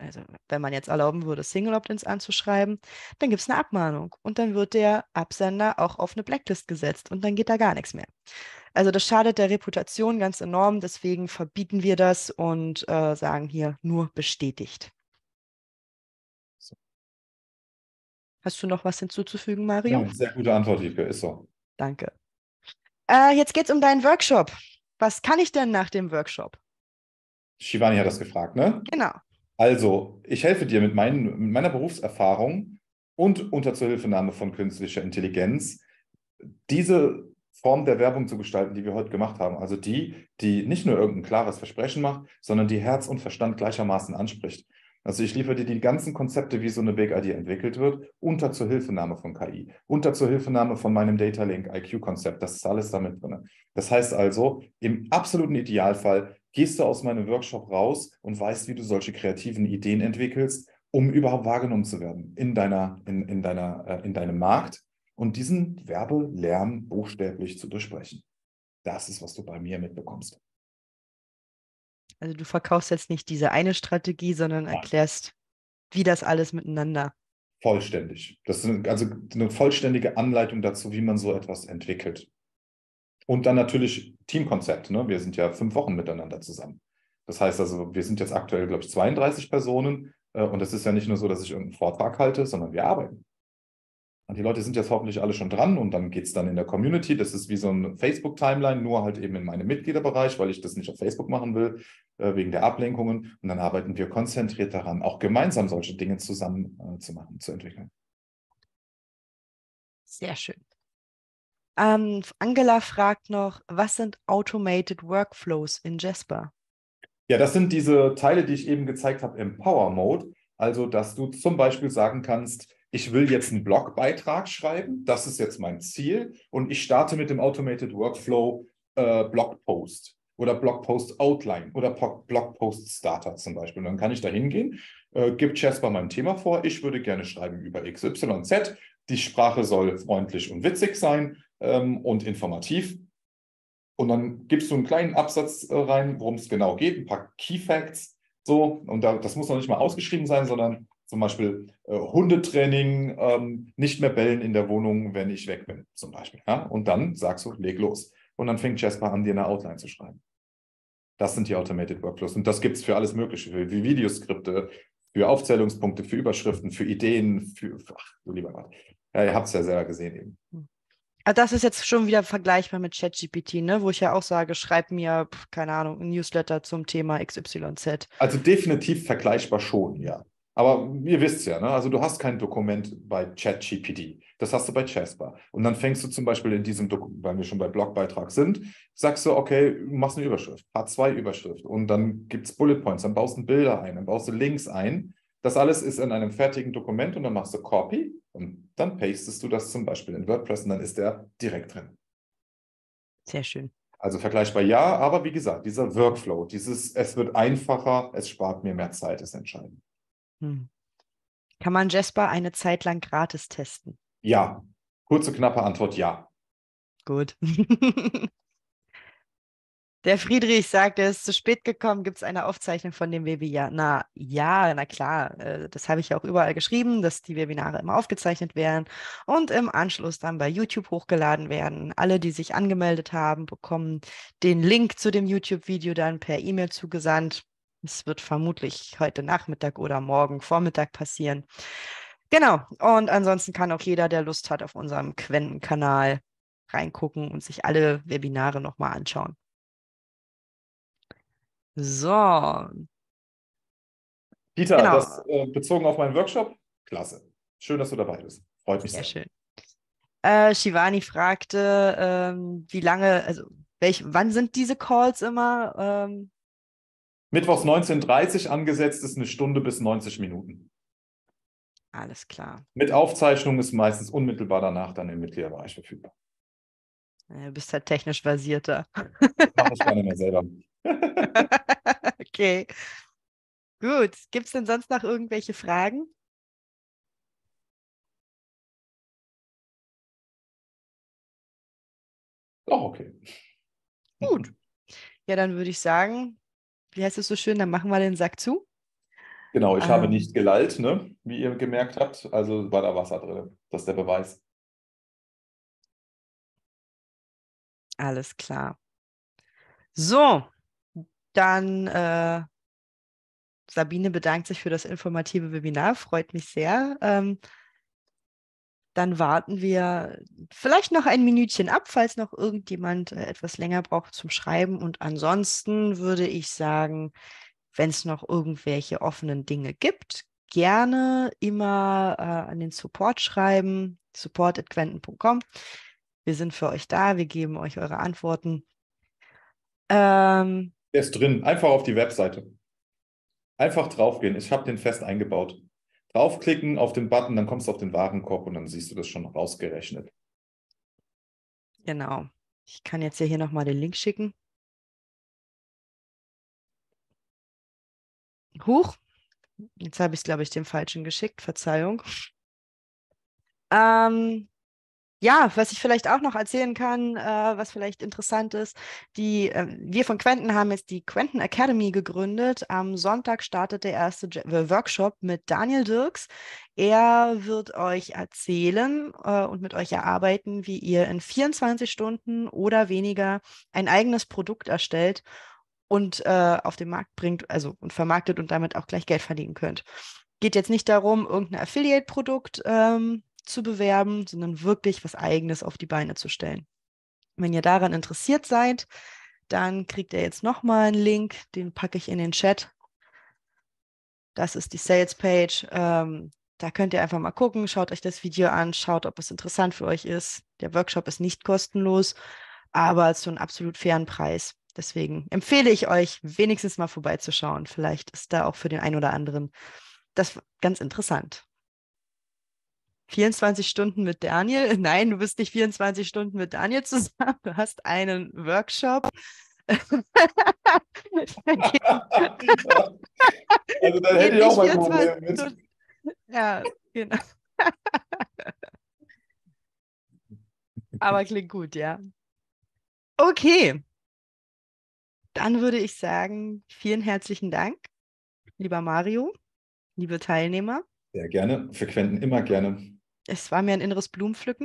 also wenn man jetzt erlauben würde, Single-Opt-ins anzuschreiben, dann gibt es eine Abmahnung und dann wird der Absender auch auf eine Blacklist gesetzt und dann geht da gar nichts mehr. Also das schadet der Reputation ganz enorm, deswegen verbieten wir das und äh, sagen hier nur bestätigt. So. Hast du noch was hinzuzufügen, Mario? Nein, sehr gute Antwort, Wiebke, ist so. Danke. Äh, jetzt geht es um deinen Workshop. Was kann ich denn nach dem Workshop? Shivani hat das gefragt, ne? Genau. Also, ich helfe dir mit, meinen, mit meiner Berufserfahrung und unter Zuhilfenahme von künstlicher Intelligenz, diese Form der Werbung zu gestalten, die wir heute gemacht haben. Also die, die nicht nur irgendein klares Versprechen macht, sondern die Herz und Verstand gleichermaßen anspricht. Also ich liefere dir die ganzen Konzepte, wie so eine Big Idea entwickelt wird, unter Zuhilfenahme von K I, unter Zuhilfenahme von meinem Data Link I Q-Konzept. Das ist alles damit drin. Das heißt also, im absoluten Idealfall gehst du aus meinem Workshop raus und weißt, wie du solche kreativen Ideen entwickelst, um überhaupt wahrgenommen zu werden in deiner, in, in deiner, äh, in deinem Markt und diesen Werbelärm buchstäblich zu durchbrechen. Das ist, was du bei mir mitbekommst. Also du verkaufst jetzt nicht diese eine Strategie, sondern Nein. erklärst, wie das alles miteinander. Vollständig. Das ist also eine vollständige Anleitung dazu, wie man so etwas entwickelt. Und dann natürlich Teamkonzept. Ne? Wir sind ja fünf Wochen miteinander zusammen. Das heißt also, wir sind jetzt aktuell, glaube ich, zweiunddreißig Personen. Äh, und es ist ja nicht nur so, dass ich irgendeinen Vortrag halte, sondern wir arbeiten. Und die Leute sind jetzt hoffentlich alle schon dran und dann geht es dann in der Community. Das ist wie so ein Facebook-Timeline, nur halt eben in meinem Mitgliederbereich, weil ich das nicht auf Facebook machen will, äh, wegen der Ablenkungen. Und dann arbeiten wir konzentriert daran, auch gemeinsam solche Dinge zusammen äh, zu machen, zu entwickeln. Sehr schön. Ähm, Angela fragt noch, was sind Automated Workflows in Jasper? Ja, das sind diese Teile, die ich eben gezeigt habe im Power Mode. Also, dass du zum Beispiel sagen kannst, ich will jetzt einen Blogbeitrag schreiben, das ist jetzt mein Ziel und ich starte mit dem Automated Workflow äh, Blogpost oder Blogpost Outline oder Blogpost Starter zum Beispiel. Und dann kann ich da hingehen, äh, gebe Jasper mein Thema vor, ich würde gerne schreiben über X Y Z, die Sprache soll freundlich und witzig sein ähm, und informativ. Und dann gibst du einen kleinen Absatz äh, rein, worum es genau geht, ein paar Key Facts. So, und da, das muss noch nicht mal ausgeschrieben sein, sondern zum Beispiel äh, Hundetraining, ähm, nicht mehr bellen in der Wohnung, wenn ich weg bin, zum Beispiel. Ja? Und dann sagst du, leg los. Und dann fängt Jasper an, dir eine Outline zu schreiben. Das sind die Automated Workflows. Und das gibt es für alles Mögliche, für Videoskripte, für Aufzählungspunkte, für Überschriften, für Ideen, für, ach du lieber Gott. Ja, ihr habt es ja selber gesehen eben. Ah, das ist jetzt schon wieder vergleichbar mit ChatGPT, ne? Wo ich ja auch sage, schreib mir, pf, keine Ahnung, ein Newsletter zum Thema X Y Z. Also definitiv vergleichbar schon, ja. Aber ihr wisst ja, ne? Also du hast kein Dokument bei ChatGPT. Das hast du bei Jasper. Und dann fängst du zum Beispiel in diesem Dokument, weil wir schon bei Blogbeitrag sind, sagst du, okay, du machst eine Überschrift, H zwei Überschrift. Und dann gibt es Bullet Points, dann baust du Bilder ein, dann baust du Links ein. Das alles ist in einem fertigen Dokument und dann machst du Copy und dann pastest du das zum Beispiel in WordPress und dann ist der direkt drin. Sehr schön. Also vergleichbar ja, aber wie gesagt, dieser Workflow, dieses, es wird einfacher, es spart mir mehr Zeit, ist entscheidend. Hm. Kann man Jasper eine Zeit lang gratis testen? Ja, kurze, knappe Antwort, ja. Gut. Der Friedrich sagt, er ist zu spät gekommen. Gibt es eine Aufzeichnung von dem Webinar? Na ja, na klar. Äh, Das habe ich ja auch überall geschrieben, dass die Webinare immer aufgezeichnet werden und im Anschluss dann bei YouTube hochgeladen werden. Alle, die sich angemeldet haben, bekommen den Link zu dem YouTube-Video dann per E-Mail zugesandt. Es wird vermutlich heute Nachmittag oder morgen Vormittag passieren. Genau. Und ansonsten kann auch jeder, der Lust hat, auf unserem Quenten-Kanal reingucken und sich alle Webinare nochmal anschauen. So, Dieter, das genau, äh, bezogen auf meinen Workshop, klasse. Schön, dass du dabei bist. Freut mich sehr sehr. schön. Äh, Shivani fragte, ähm, wie lange, also welch, wann sind diese Calls immer? Ähm, Mittwochs neunzehn Uhr dreißig angesetzt ist eine Stunde bis neunzig Minuten. alles klar. Mit Aufzeichnung ist meistens unmittelbar danach dann im Mitgliederbereich verfügbar. Äh, Du bist halt technisch versierter. Mache ich gerne mehr selber. Okay, gut. Gibt es denn sonst noch irgendwelche Fragen? Auch okay. Gut. Ja, dann würde ich sagen, wie heißt es so schön, dann machen wir den Sack zu. Genau, ich habe Ähm, nicht gelallt, ne? Wie ihr gemerkt habt. Also war da Wasser drin. Das ist der Beweis. alles klar. So, dann äh, Sabine bedankt sich für das informative Webinar, freut mich sehr. Ähm, dann warten wir vielleicht noch ein Minütchen ab, falls noch irgendjemand äh, etwas länger braucht zum Schreiben. Und ansonsten würde ich sagen, wenn es noch irgendwelche offenen Dinge gibt, gerne immer äh, an den Support schreiben, support at quenten punkt com. Wir sind für euch da, wir geben euch eure Antworten. Ähm, Der ist drin. Einfach auf die Webseite. Einfach draufgehen. Ich habe den fest eingebaut. Draufklicken auf den Button, dann kommst du auf den Warenkorb und dann siehst du das schon rausgerechnet. genau. Ich kann jetzt ja hier nochmal den Link schicken. Huch, jetzt habe ich es, glaube ich, dem Falschen geschickt. Verzeihung. Ähm, Ja, was ich vielleicht auch noch erzählen kann, äh, was vielleicht interessant ist, die, äh, wir von Quenten haben jetzt die Quenten Academy gegründet. Am Sonntag startet der erste Je- äh, Workshop mit Daniel Dirks. Er wird euch erzählen äh, und mit euch erarbeiten, wie ihr in vierundzwanzig Stunden oder weniger ein eigenes Produkt erstellt und äh, auf den Markt bringt, also und vermarktet und damit auch gleich Geld verdienen könnt. Geht jetzt nicht darum, irgendein Affiliate-Produkt ähm, zu bewerben, sondern wirklich was Eigenes auf die Beine zu stellen. Wenn ihr daran interessiert seid, dann kriegt ihr jetzt nochmal einen Link, den packe ich in den Chat. Das ist die Sales-Page. Ähm, da könnt ihr einfach mal gucken, schaut euch das Video an, schaut, ob es interessant für euch ist. Der Workshop ist nicht kostenlos, aber zu einem absolut fairen Preis. Deswegen empfehle ich euch, wenigstens mal vorbeizuschauen. Vielleicht ist da auch für den einen oder anderen das ganz interessant. vierundzwanzig Stunden mit Daniel? Nein, du bist nicht vierundzwanzig Stunden mit Daniel zusammen. Du hast einen Workshop. Also dann hätte Geht ich auch nicht mein vierundzwanzig Problem mit. Stunden. Ja, genau. Aber klingt gut, ja. Okay, dann würde ich sagen, vielen herzlichen Dank, lieber Mario, liebe Teilnehmer. Sehr gerne. Frequenten immer gerne. Es war mir ein inneres Blumenpflücken.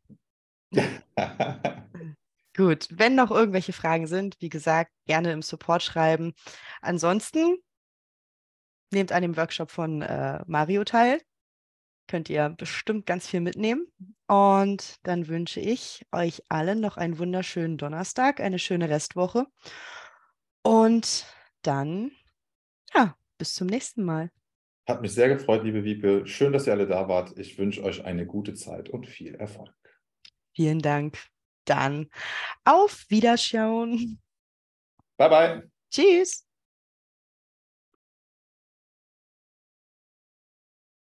Gut, wenn noch irgendwelche Fragen sind, wie gesagt, gerne im Support schreiben. Ansonsten nehmt an dem Workshop von äh, Mario teil. Könnt ihr bestimmt ganz viel mitnehmen. Und dann wünsche ich euch allen noch einen wunderschönen Donnerstag, eine schöne Restwoche. Und dann, ja, bis zum nächsten Mal. Hat mich sehr gefreut, liebe Wiebke. Schön, dass ihr alle da wart. Ich wünsche euch eine gute Zeit und viel Erfolg. Vielen Dank. Dann auf Wiederschauen. Bye, bye. Tschüss.